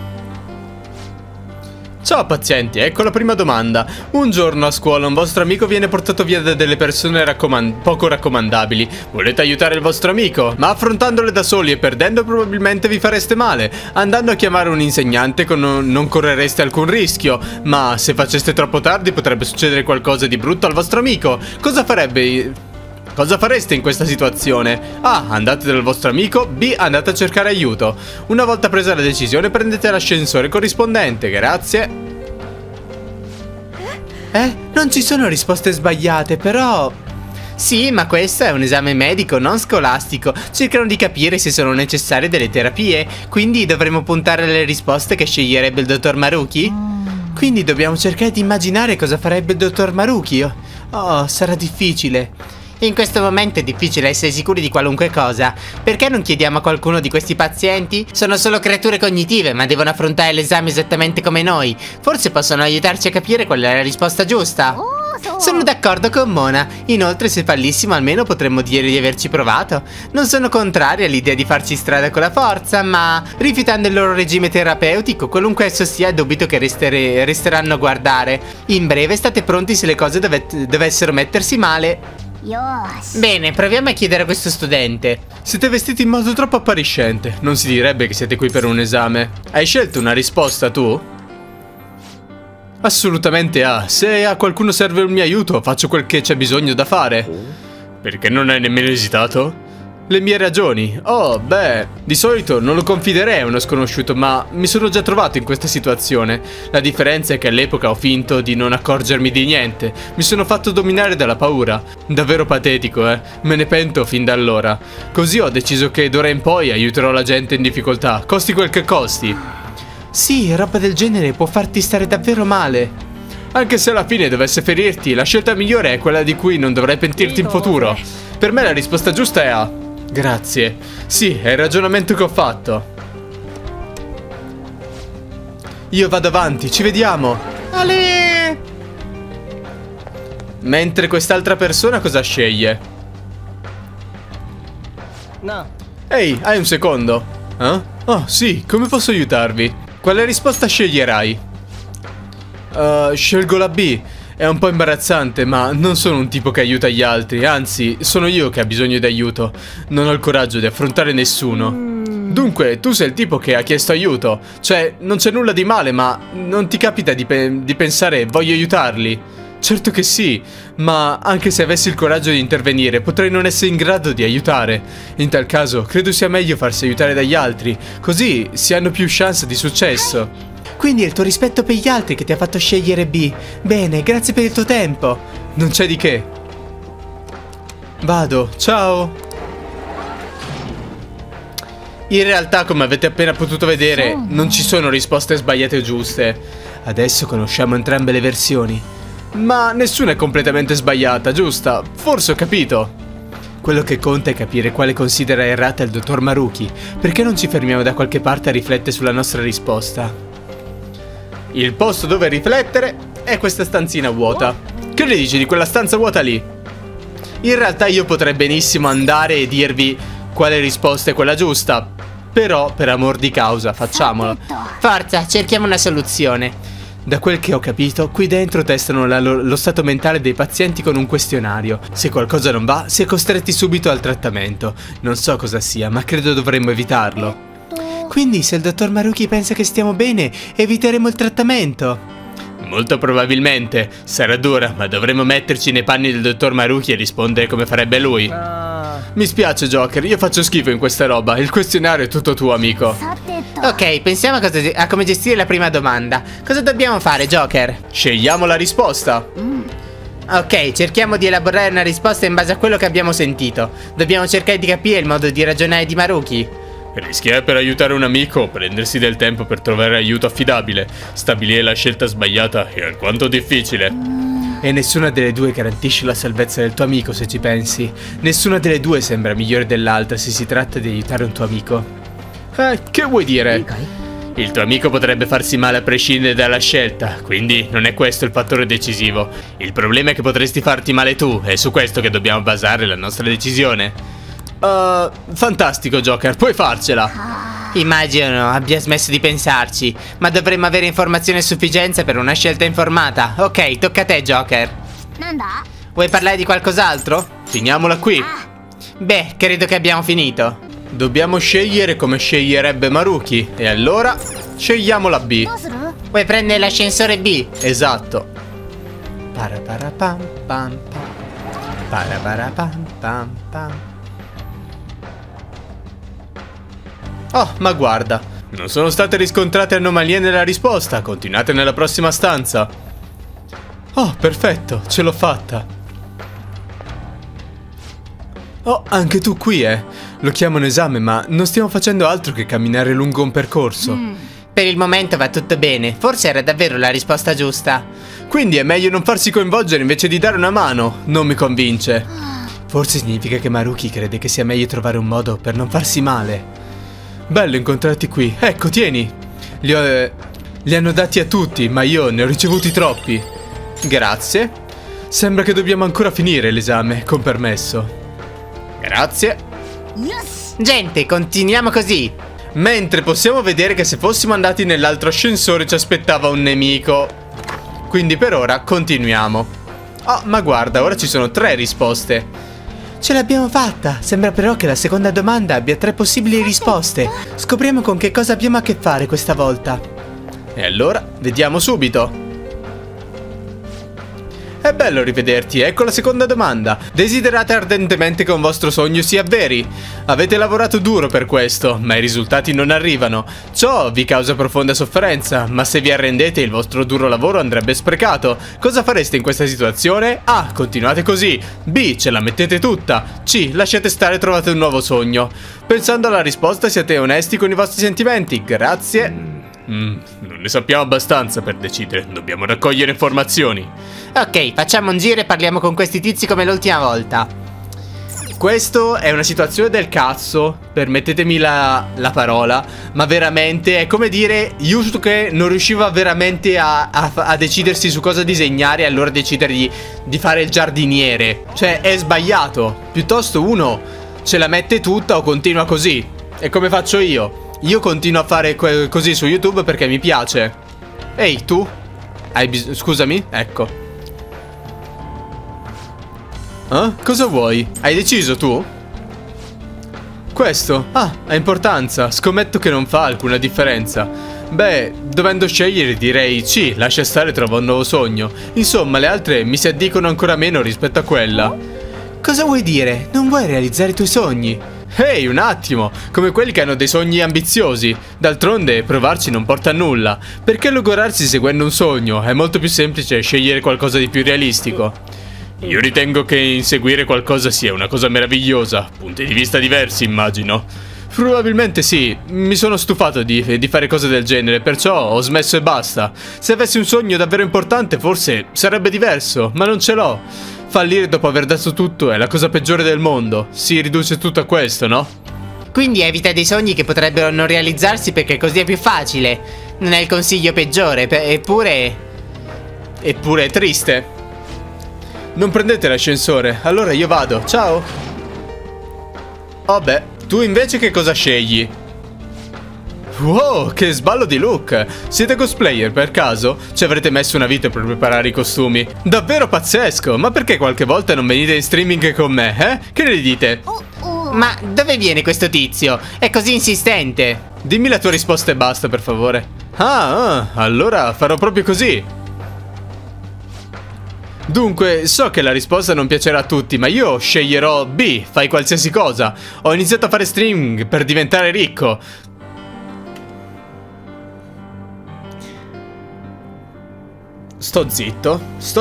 Ciao pazienti, ecco la prima domanda. Un giorno a scuola un vostro amico viene portato via da delle persone poco raccomandabili. Volete aiutare il vostro amico, ma affrontandole da soli e perdendo probabilmente vi fareste male. Andando a chiamare un insegnante non correreste alcun rischio, ma se faceste troppo tardi potrebbe succedere qualcosa di brutto al vostro amico. Cosa fareste in questa situazione? A. Andate dal vostro amico. B. Andate a cercare aiuto. Una volta presa la decisione prendete l'ascensore corrispondente. Grazie. Non ci sono risposte sbagliate, però... Sì, ma questo è un esame medico, non scolastico. Cercano di capire se sono necessarie delle terapie. Quindi dovremo puntare alle risposte che sceglierebbe il dottor Marucchi? Quindi dobbiamo cercare di immaginare cosa farebbe il dottor Marucchi. Oh, sarà difficile. In questo momento è difficile essere sicuri di qualunque cosa. Perché non chiediamo a qualcuno di questi pazienti? Sono solo creature cognitive, ma devono affrontare l'esame esattamente come noi. Forse possono aiutarci a capire qual è la risposta giusta. Sono d'accordo con Mona. Inoltre, se fallissimo almeno potremmo dire di averci provato. Non sono contrari all'idea di farci strada con la forza, ma rifiutando il loro regime terapeutico, qualunque esso sia, dubito che resteranno a guardare. In breve, state pronti se le cose dovessero mettersi male. Bene, proviamo a chiedere a questo studente. Siete vestiti in modo troppo appariscente. Non si direbbe che siete qui per un esame. Hai scelto una risposta tu? Assolutamente A. Se a qualcuno serve un mio aiuto, faccio quel che c'è bisogno da fare. Perché non hai nemmeno esitato? Le mie ragioni. Oh, beh, di solito non lo confiderei a uno sconosciuto, ma mi sono già trovato in questa situazione. La differenza è che all'epoca ho finto di non accorgermi di niente. Mi sono fatto dominare dalla paura. Davvero patetico, eh? Me ne pento fin da allora. Così ho deciso che d'ora in poi aiuterò la gente in difficoltà, costi quel che costi. Sì, roba del genere può farti stare davvero male. Anche se alla fine dovesse ferirti, la scelta migliore è quella di cui non dovrai pentirti in futuro. Per me la risposta giusta è A. Grazie. Sì, è il ragionamento che ho fatto. Io vado avanti, ci vediamo. Ale! Mentre quest'altra persona cosa sceglie? No. Ehi, hai un secondo? Oh, sì, come posso aiutarvi? Quale risposta sceglierai? Scelgo la B. È un po' imbarazzante, ma non sono un tipo che aiuta gli altri. Anzi, sono io che ha bisogno di aiuto. Non ho il coraggio di affrontare nessuno. Dunque, tu sei il tipo che ha chiesto aiuto. Cioè, non c'è nulla di male, ma non ti capita di pensare voglio aiutarli? Certo che sì, ma anche se avessi il coraggio di intervenire, potrei non essere in grado di aiutare. In tal caso, credo sia meglio farsi aiutare dagli altri. Così si hanno più chance di successo. Quindi è il tuo rispetto per gli altri che ti ha fatto scegliere B. Bene, grazie per il tuo tempo. Non c'è di che. Vado, ciao. In realtà, come avete appena potuto vedere, non ci sono risposte sbagliate o giuste. Adesso conosciamo entrambe le versioni. Ma nessuna è completamente sbagliata, giusta? Forse ho capito. Quello che conta è capire quale considera errata il dottor Maruki. Perché non ci fermiamo da qualche parte a riflettere sulla nostra risposta? Il posto dove riflettere è questa stanzina vuota. Che ne dici di quella stanza vuota lì? In realtà io potrei benissimo andare e dirvi quale risposta è quella giusta. Però, per amor di causa, facciamolo. Forza, cerchiamo una soluzione. Da quel che ho capito, qui dentro testano lo stato mentale dei pazienti con un questionario. Se qualcosa non va, si è costretti subito al trattamento. Non so cosa sia, ma credo dovremmo evitarlo. Quindi, se il dottor Maruki pensa che stiamo bene, eviteremo il trattamento. Molto probabilmente. Sarà dura, ma dovremmo metterci nei panni del dottor Maruki e rispondere come farebbe lui. Mi spiace, Joker, io faccio schifo in questa roba. Il questionario è tutto tuo, amico. Ok, pensiamo a come gestire la prima domanda. Cosa dobbiamo fare, Joker? Scegliamo la risposta. Ok, cerchiamo di elaborare una risposta in base a quello che abbiamo sentito. Dobbiamo cercare di capire il modo di ragionare di Maruki. Rischiare per aiutare un amico, prendersi del tempo per trovare aiuto affidabile, stabilire la scelta sbagliata è alquanto difficile. E nessuna delle due garantisce la salvezza del tuo amico, se ci pensi. Nessuna delle due sembra migliore dell'altra se si tratta di aiutare un tuo amico. Che vuoi dire? Il tuo amico potrebbe farsi male a prescindere dalla scelta, quindi non è questo il fattore decisivo. Il problema è che potresti farti male tu, è su questo che dobbiamo basare la nostra decisione. Fantastico, Joker, puoi farcela. Immagino abbia smesso di pensarci, ma dovremmo avere informazioni a sufficienza per una scelta informata. Ok, tocca a te, Joker. Vuoi parlare di qualcos'altro? Finiamola qui. Beh, credo che abbiamo finito. Dobbiamo scegliere come sceglierebbe Maruki, e allora scegliamo la B. Vuoi prendere l'ascensore B? Esatto. Paraparapam pam pam. Paraparapam pam pam. Oh, ma guarda, non sono state riscontrate anomalie nella risposta. Continuate nella prossima stanza. Oh, perfetto, ce l'ho fatta. Oh, anche tu qui, Lo chiamano esame, ma non stiamo facendo altro che camminare lungo un percorso. Per il momento va tutto bene. Forse era davvero la risposta giusta. Quindi è meglio non farsi coinvolgere invece di dare una mano. Non mi convince. Forse significa che Maruki crede che sia meglio trovare un modo per non farsi male. Bello incontrarti qui. Ecco, tieni. Li hanno dati a tutti, ma io ne ho ricevuti troppi. Grazie. Sembra che dobbiamo ancora finire l'esame, con permesso. Grazie. Gente, continuiamo così. Mentre possiamo vedere che se fossimo andati nell'altro ascensore ci aspettava un nemico. Quindi per ora continuiamo. Oh, ma guarda, ora ci sono 3 risposte. Ce l'abbiamo fatta! Sembra però che la seconda domanda abbia 3 possibili risposte. Scopriamo con che cosa abbiamo a che fare questa volta. E allora, vediamo subito. È bello rivederti, ecco la seconda domanda. Desiderate ardentemente che un vostro sogno si avveri? Avete lavorato duro per questo, ma i risultati non arrivano. Ciò vi causa profonda sofferenza, ma se vi arrendete il vostro duro lavoro andrebbe sprecato. Cosa fareste in questa situazione? A. Continuate così. B. Ce la mettete tutta. C. Lasciate stare e trovate un nuovo sogno. Pensando alla risposta siate onesti con i vostri sentimenti. Grazie. Non ne sappiamo abbastanza per decidere, dobbiamo raccogliere informazioni. Ok, facciamo un giro e parliamo con questi tizi come l'ultima volta. Questo è una situazione del cazzo, permettetemi la parola, ma veramente è come dire Yusuke non riusciva veramente a decidersi su cosa disegnare e allora decidere di fare il giardiniere. Cioè è sbagliato, piuttosto uno ce la mette tutta o continua così. È come faccio io. Io continuo a fare così su YouTube perché mi piace. Ehi, tu? Scusami? Ecco. Cosa vuoi? Hai deciso tu? Questo? Ah, ha importanza. Scommetto che non fa alcuna differenza. Beh, dovendo scegliere direi sì, lascia stare, trova un nuovo sogno. Insomma, le altre mi si addicono ancora meno rispetto a quella. Cosa vuoi dire? Non vuoi realizzare i tuoi sogni? Ehi, un attimo, come quelli che hanno dei sogni ambiziosi. D'altronde provarci non porta a nulla. Perché logorarsi seguendo un sogno? È molto più semplice scegliere qualcosa di più realistico. Io ritengo che inseguire qualcosa sia una cosa meravigliosa. Punti di vista diversi, immagino. Probabilmente sì, mi sono stufato di fare cose del genere, perciò ho smesso e basta. Se avessi un sogno davvero importante forse sarebbe diverso, ma non ce l'ho. Fallire dopo aver dato tutto è la cosa peggiore del mondo, si riduce tutto a questo, no? Quindi evita dei sogni che potrebbero non realizzarsi perché così è più facile. Non è il consiglio peggiore, eppure è triste. Non prendete l'ascensore, allora io vado, ciao. Oh beh, tu invece che cosa scegli? Wow, che sballo di look! Siete cosplayer per caso? Ci avrete messo una vita per preparare i costumi. Davvero pazzesco! Ma perché qualche volta non venite in streaming con me, eh? Che ne dite? Ma dove viene questo tizio? È così insistente. Dimmi la tua risposta e basta, per favore. Allora farò proprio così. Dunque, so che la risposta non piacerà a tutti, ma io sceglierò B, fai qualsiasi cosa. Ho iniziato a fare streaming per diventare ricco. Sto zitto.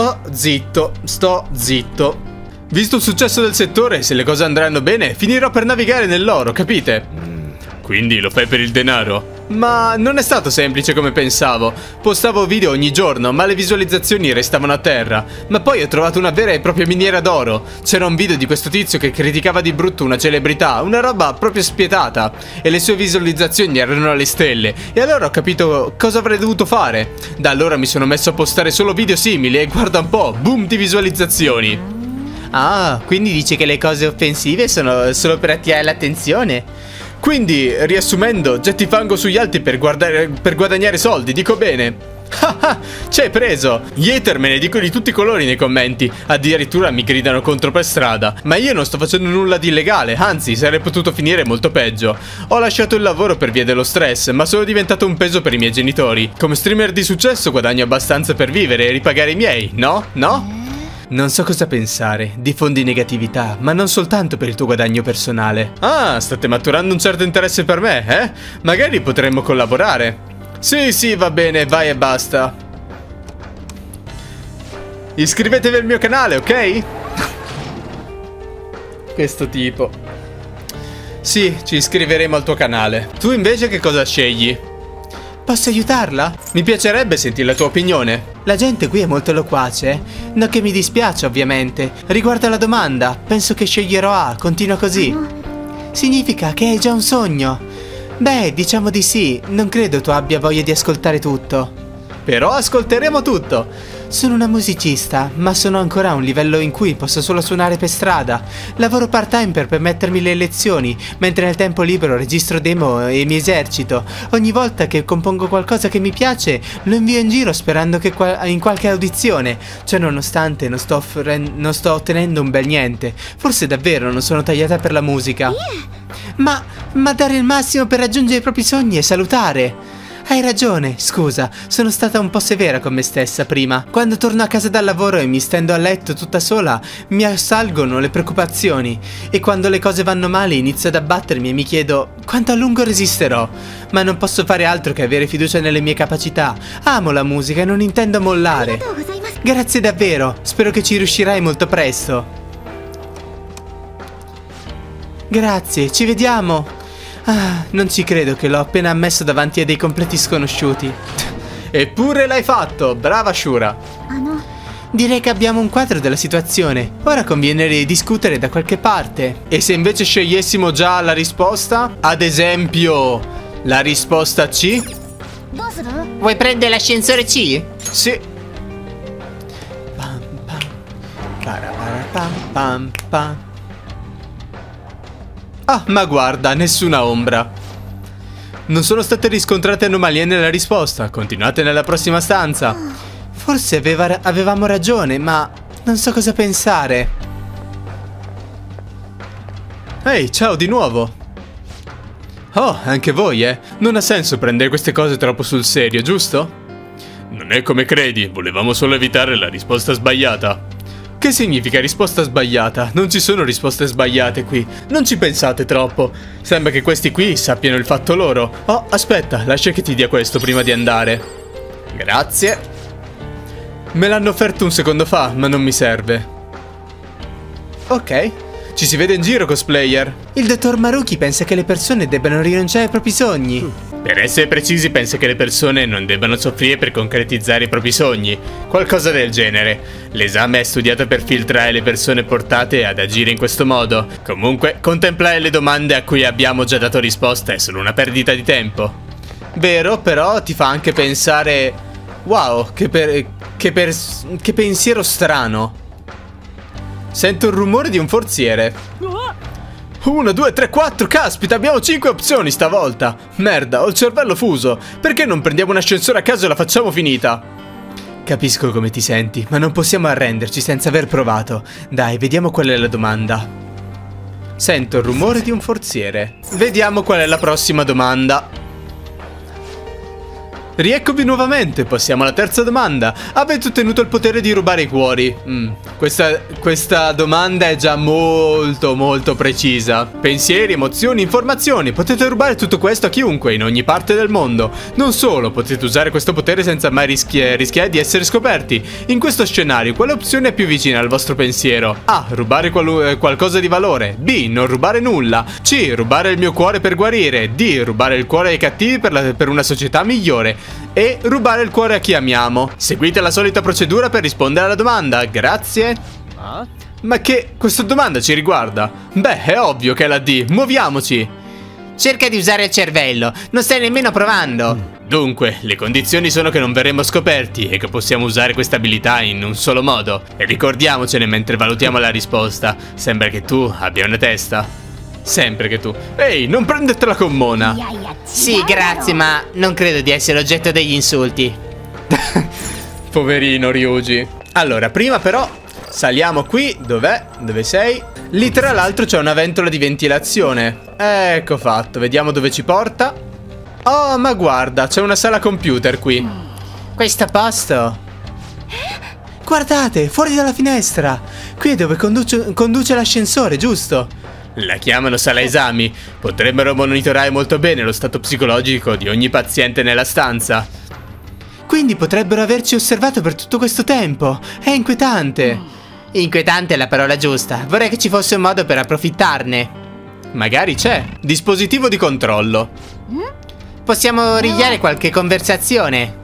Visto il successo del settore, se le cose andranno bene, finirò per navigare nell'oro, capite? Quindi lo fai per il denaro? Ma non è stato semplice come pensavo. Postavo video ogni giorno, ma le visualizzazioni restavano a terra. Ma poi ho trovato una vera e propria miniera d'oro. C'era un video di questo tizio che criticava di brutto una celebrità, una roba proprio spietata. E le sue visualizzazioni erano alle stelle. E allora ho capito cosa avrei dovuto fare. Da allora mi sono messo a postare solo video simili e guarda un po', boom di visualizzazioni. Ah, quindi dici che le cose offensive sono solo per attirare l'attenzione? Quindi, riassumendo, getti fango sugli altri per guadagnare soldi, dico bene. Ci hai preso. Gli hater me ne dicono di tutti i colori nei commenti. Addirittura mi gridano contro per strada. Ma io non sto facendo nulla di illegale. Anzi, sarebbe potuto finire molto peggio. Ho lasciato il lavoro per via dello stress, ma sono diventato un peso per i miei genitori. Come streamer di successo guadagno abbastanza per vivere e ripagare i miei, no? No? Non so cosa pensare, diffondi negatività, ma non soltanto per il tuo guadagno personale. Ah, state maturando un certo interesse per me, eh? Magari potremmo collaborare. Sì, va bene, vai e basta. Iscrivetevi al mio canale, ok? Questo tipo. Sì, ci iscriveremo al tuo canale. Tu invece che cosa scegli? Posso aiutarla? Mi piacerebbe sentire la tua opinione. La gente qui è molto loquace. Non che mi dispiace, ovviamente. Riguardo alla domanda, penso che sceglierò A, continua così. Significa che hai già un sogno? Beh, diciamo di sì. Non credo tu abbia voglia di ascoltare tutto. Però ascolteremo tutto. Sono una musicista, ma sono ancora a un livello in cui posso solo suonare per strada. Lavoro part-time per permettermi le lezioni, mentre nel tempo libero registro demo e mi esercito. Ogni volta che compongo qualcosa che mi piace, lo invio in giro sperando che in qualche audizione. Cioè, nonostante non sto ottenendo un bel niente. Forse davvero non sono tagliata per la musica. Ma dare il massimo per raggiungere i propri sogni è salutare. Hai ragione, scusa, sono stata un po' severa con me stessa prima. Quando torno a casa dal lavoro e mi stendo a letto tutta sola, mi assalgono le preoccupazioni. E quando le cose vanno male inizio ad abbattermi e mi chiedo quanto a lungo resisterò. Ma non posso fare altro che avere fiducia nelle mie capacità. Amo la musica e non intendo mollare. Grazie davvero, spero che ci riuscirai molto presto. Grazie, ci vediamo. Ah, non ci credo che l'ho appena ammesso davanti a dei completi sconosciuti. Eppure l'hai fatto, brava Shura. Direi che abbiamo un quadro della situazione. Ora conviene discutere da qualche parte. E se invece scegliessimo già la risposta? Ad esempio, la risposta C? Vuoi prendere l'ascensore C? Sì. Pam. Ah, ma guarda, nessuna ombra. Non sono state riscontrate anomalie nella risposta. Continuate nella prossima stanza. Forse avevamo ragione, ma non so cosa pensare. Ehi, ciao di nuovo. Oh, anche voi, eh? Non ha senso prendere queste cose troppo sul serio, giusto? Non è come credi, volevamo solo evitare la risposta sbagliata. Che significa risposta sbagliata? Non ci sono risposte sbagliate qui. Non ci pensate troppo. Sembra che questi qui sappiano il fatto loro. Oh, aspetta, lascia che ti dia questo prima di andare. Grazie. Me l'hanno offerto un secondo fa, ma non mi serve. Ok. Ci si vede in giro, cosplayer. Il dottor Maruki pensa che le persone debbano rinunciare ai propri sogni. Per essere precisi, pensa che le persone non debbano soffrire per concretizzare i propri sogni. Qualcosa del genere. L'esame è studiato per filtrare le persone portate ad agire in questo modo. Comunque, contemplare le domande a cui abbiamo già dato risposta è solo una perdita di tempo. Vero, però ti fa anche pensare... Wow, che pensiero strano. Sento il rumore di un forziere. 1, 2, 3, 4, caspita, abbiamo 5 opzioni stavolta. Merda, ho il cervello fuso. Perché non prendiamo un ascensore a caso e la facciamo finita? Capisco come ti senti, ma non possiamo arrenderci senza aver provato. Dai, vediamo qual è la domanda. Sento il rumore di un forziere. Vediamo qual è la prossima domanda. Rieccovi nuovamente, passiamo alla terza domanda. Avete ottenuto il potere di rubare i cuori. Questa domanda è già molto precisa. Pensieri, emozioni, informazioni. Potete rubare tutto questo a chiunque, in ogni parte del mondo. Non solo, potete usare questo potere senza mai rischiare di essere scoperti. In questo scenario, quale opzione è più vicina al vostro pensiero? A. Rubare qualcosa di valore. B. Non rubare nulla. C. Rubare il mio cuore per guarire. D. Rubare il cuore ai cattivi per una società migliore. E rubare il cuore a chi amiamo. Seguite la solita procedura per rispondere alla domanda. Grazie. Ma che questa domanda ci riguarda? Beh, è ovvio che è la D. Muoviamoci. Cerca di usare il cervello. Non stai nemmeno provando. Dunque, le condizioni sono che non verremo scoperti e che possiamo usare questa abilità in un solo modo. E ricordiamocene mentre valutiamo la risposta. Sembra che tu abbia una testa. Sempre che tu. Ehi, non prendetela con Mona. Sì, grazie, ma non credo di essere oggetto degli insulti. Poverino Ryuji. Allora, prima però saliamo qui. Dov'è? Dove sei? Lì tra l'altro c'è una ventola di ventilazione. Ecco fatto, vediamo dove ci porta. Oh, ma guarda, c'è una sala computer qui. Questo posto. Guardate, fuori dalla finestra. Qui è dove conduce l'ascensore, giusto? La chiamano sala esami. Potrebbero monitorare molto bene lo stato psicologico di ogni paziente nella stanza. Quindi potrebbero averci osservato per tutto questo tempo. È inquietante. Inquietante è la parola giusta. Vorrei che ci fosse un modo per approfittarne. Magari c'è. Dispositivo di controllo. Possiamo rigliare qualche conversazione.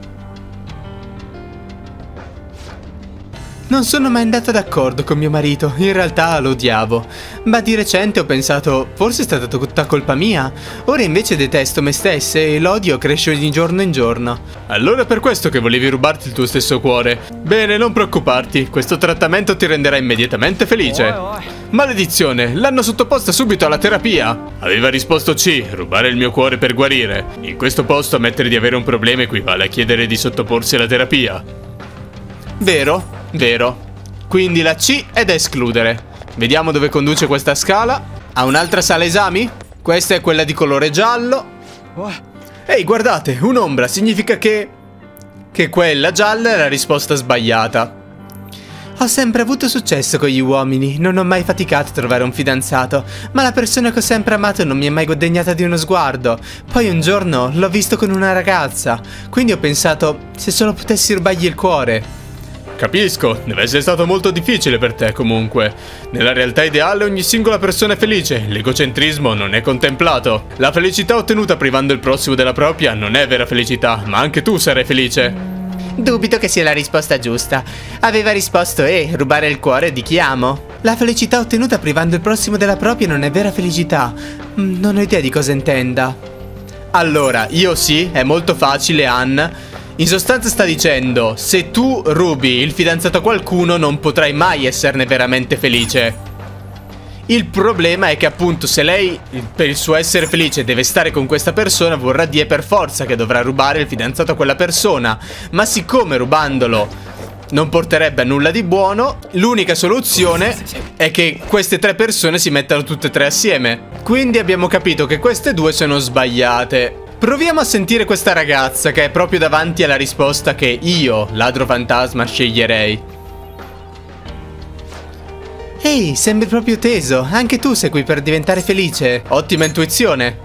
Non sono mai andata d'accordo con mio marito, in realtà lo odiavo. Ma di recente ho pensato, forse è stata tutta colpa mia. Ora invece detesto me stessa e l'odio cresce di giorno in giorno. Allora è per questo che volevi rubarti il tuo stesso cuore. Bene, non preoccuparti, questo trattamento ti renderà immediatamente felice. Maledizione, l'hanno sottoposta subito alla terapia. Aveva risposto C, rubare il mio cuore per guarire. In questo posto ammettere di avere un problema equivale a chiedere di sottoporsi alla terapia. Vero? Vero. Quindi la C è da escludere. Vediamo dove conduce questa scala. A un'altra sala esami? Questa è quella di colore giallo. Ehi, guardate, un'ombra. Significa che quella gialla è la risposta sbagliata. Ho sempre avuto successo con gli uomini. Non ho mai faticato a trovare un fidanzato. Ma la persona che ho sempre amato non mi è mai degnata di uno sguardo. Poi un giorno l'ho visto con una ragazza. Quindi ho pensato, se solo potessi rubargli il cuore. Capisco, deve essere stato molto difficile per te comunque. Nella realtà ideale ogni singola persona è felice, l'egocentrismo non è contemplato. La felicità ottenuta privando il prossimo della propria non è vera felicità, ma anche tu sarai felice. Dubito che sia la risposta giusta. Aveva risposto E, rubare il cuore di chi amo. La felicità ottenuta privando il prossimo della propria non è vera felicità. Non ho idea di cosa intenda. Allora, io sì, è molto facile, Ann. In sostanza sta dicendo, se tu rubi il fidanzato a qualcuno non potrai mai esserne veramente felice. Il problema è che appunto se lei per il suo essere felice deve stare con questa persona, vorrà dire per forza che dovrà rubare il fidanzato a quella persona. Ma siccome rubandolo non porterebbe a nulla di buono, l'unica soluzione è che queste tre persone si mettano tutte e tre assieme. Quindi abbiamo capito che queste due sono sbagliate. Proviamo a sentire questa ragazza che è proprio davanti alla risposta che io, ladro fantasma, sceglierei. Ehi, sembri proprio teso. Anche tu sei qui per diventare felice. Ottima intuizione.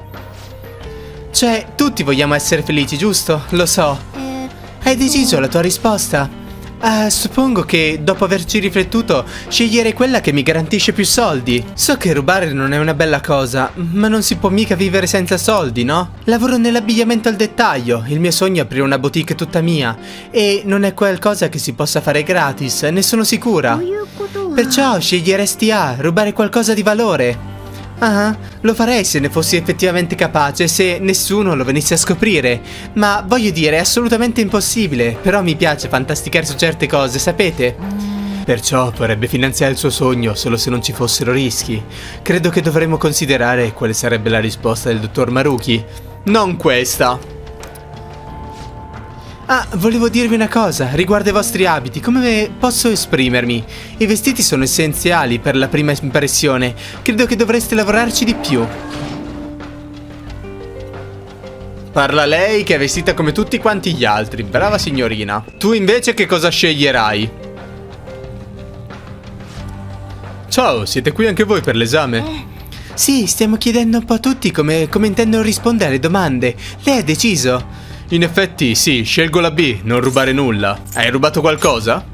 Cioè, tutti vogliamo essere felici, giusto? Lo so. Hai deciso la tua risposta? Suppongo che, dopo averci riflettuto, sceglierei quella che mi garantisce più soldi. So che rubare non è una bella cosa, ma non si può mica vivere senza soldi, no? Lavoro nell'abbigliamento al dettaglio, il mio sogno è aprire una boutique tutta mia, e non è qualcosa che si possa fare gratis, ne sono sicura. Perciò sceglierei STA, rubare qualcosa di valore. Ah, lo farei se ne fossi effettivamente capace, se nessuno lo venisse a scoprire. Ma voglio dire, è assolutamente impossibile. Però mi piace fantasticare su certe cose, sapete? Perciò vorrebbe finanziare il suo sogno solo se non ci fossero rischi. Credo che dovremmo considerare quale sarebbe la risposta del dottor Maruki. Non questa. Ah, volevo dirvi una cosa, riguardo ai vostri abiti, come posso esprimermi? I vestiti sono essenziali per la prima impressione, credo che dovreste lavorarci di più. Parla lei che è vestita come tutti quanti gli altri, brava signorina. Tu invece che cosa sceglierai? Ciao, siete qui anche voi per l'esame? Sì, stiamo chiedendo un po' a tutti come intendono rispondere alle domande. Lei ha deciso? In effetti, sì, scelgo la B, non rubare nulla. Hai rubato qualcosa?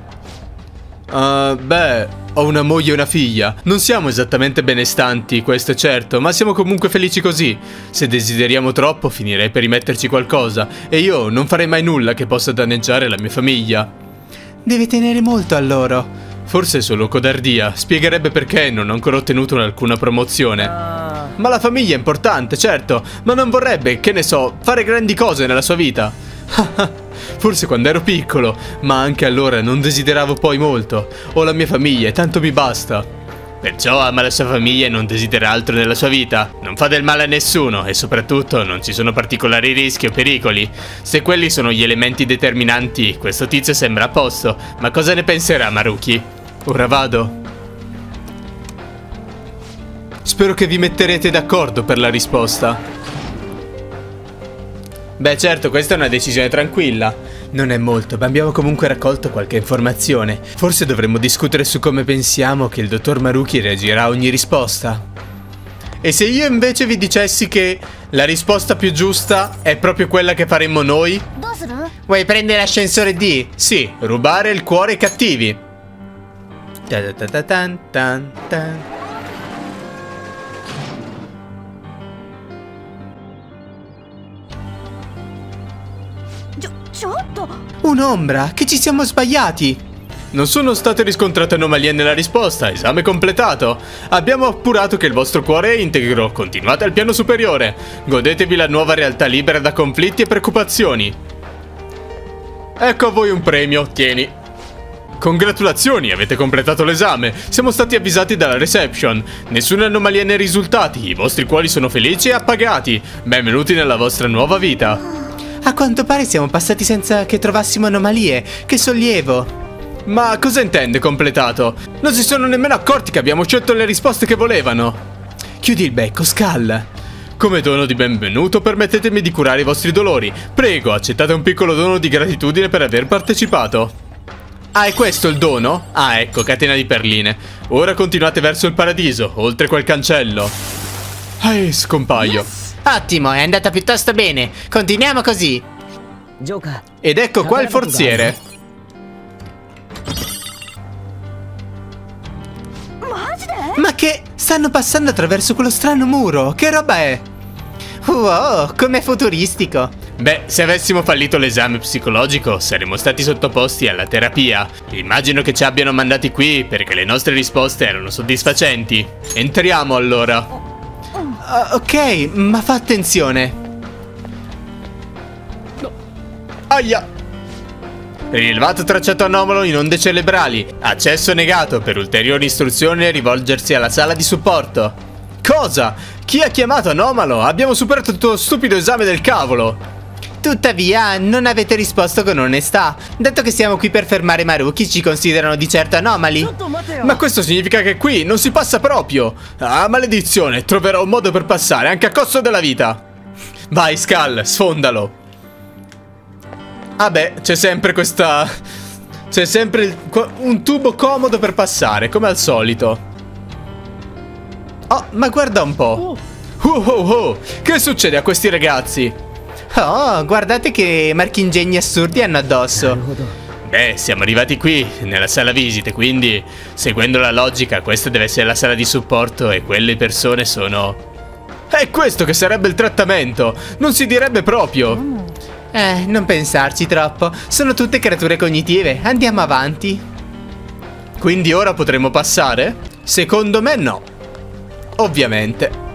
Beh, ho una moglie e una figlia. Non siamo esattamente benestanti, questo è certo, ma siamo comunque felici così. Se desideriamo troppo, finirei per rimetterci qualcosa. E io non farei mai nulla che possa danneggiare la mia famiglia. Deve tenere molto a loro. Forse è solo codardia, spiegherebbe perché non ho ancora ottenuto alcuna promozione. Ma la famiglia è importante, certo, ma non vorrebbe, che ne so, fare grandi cose nella sua vita. Forse quando ero piccolo, ma anche allora non desideravo poi molto. Ho la mia famiglia e tanto mi basta. Perciò ama la sua famiglia e non desidera altro nella sua vita. Non fa del male a nessuno e soprattutto non ci sono particolari rischi o pericoli. Se quelli sono gli elementi determinanti, questo tizio sembra a posto. Ma cosa ne penserà Maruki? Ora vado. Spero che vi metterete d'accordo per la risposta. Beh, certo, questa è una decisione tranquilla. Non è molto, ma abbiamo comunque raccolto qualche informazione. Forse dovremmo discutere su come pensiamo che il dottor Maruki reagirà a ogni risposta. E se io invece vi dicessi che la risposta più giusta è proprio quella che faremmo noi? Vuoi prendere l'ascensore D? Sì, rubare il cuore ai cattivi. Un'ombra, che ci siamo sbagliati. Non sono state riscontrate anomalie nella risposta, esame completato. Abbiamo appurato che il vostro cuore è integro, continuate al piano superiore. Godetevi la nuova realtà libera da conflitti e preoccupazioni. Ecco a voi un premio, tieni. Congratulazioni, avete completato l'esame. Siamo stati avvisati dalla reception. Nessuna anomalia nei risultati, i vostri cuori sono felici e appagati. Benvenuti nella vostra nuova vita. A quanto pare siamo passati senza che trovassimo anomalie. Che sollievo. Ma cosa intende completato? Non si sono nemmeno accorti che abbiamo scelto le risposte che volevano. Chiudi il becco, Skull. Come dono di benvenuto permettetemi di curare i vostri dolori. Prego, accettate un piccolo dono di gratitudine per aver partecipato. Ah, è questo il dono? Ah, ecco, catena di perline. Ora continuate verso il paradiso, oltre quel cancello. Scompaio. Ottimo, è andata piuttosto bene. Continuiamo così. Ed ecco qua il forziere. Ma che? Stanno passando attraverso quello strano muro. Che roba è? Wow, com'è futuristico. Beh, se avessimo fallito l'esame psicologico saremmo stati sottoposti alla terapia. Immagino che ci abbiano mandati qui perché le nostre risposte erano soddisfacenti. Entriamo allora. Ok, ma fa attenzione. Aia. Rilevato tracciato anomalo in onde cerebrali. Accesso negato. Per ulteriori istruzioni rivolgersi alla sala di supporto. Cosa? Chi ha chiamato anomalo? Abbiamo superato il tuo stupido esame del cavolo. Tuttavia, non avete risposto con onestà. Dato che siamo qui per fermare Maruki, ci considerano di certo anomali. Ma questo significa che qui non si passa proprio. Ah, maledizione, troverò un modo per passare, anche a costo della vita. Vai, Skull, sfondalo. Vabbè, c'è sempre questa... C'è sempre un tubo comodo per passare, come al solito. Oh, ma guarda un po'. Che succede a questi ragazzi? Oh, guardate che marchingegni assurdi hanno addosso. Beh, siamo arrivati qui, nella sala visite, quindi, seguendo la logica, questa deve essere la sala di supporto e quelle persone sono... È questo che sarebbe il trattamento! Non si direbbe proprio! Non pensarci troppo. Sono tutte creature cognitive. Andiamo avanti. Quindi ora potremo passare? Secondo me no. Ovviamente.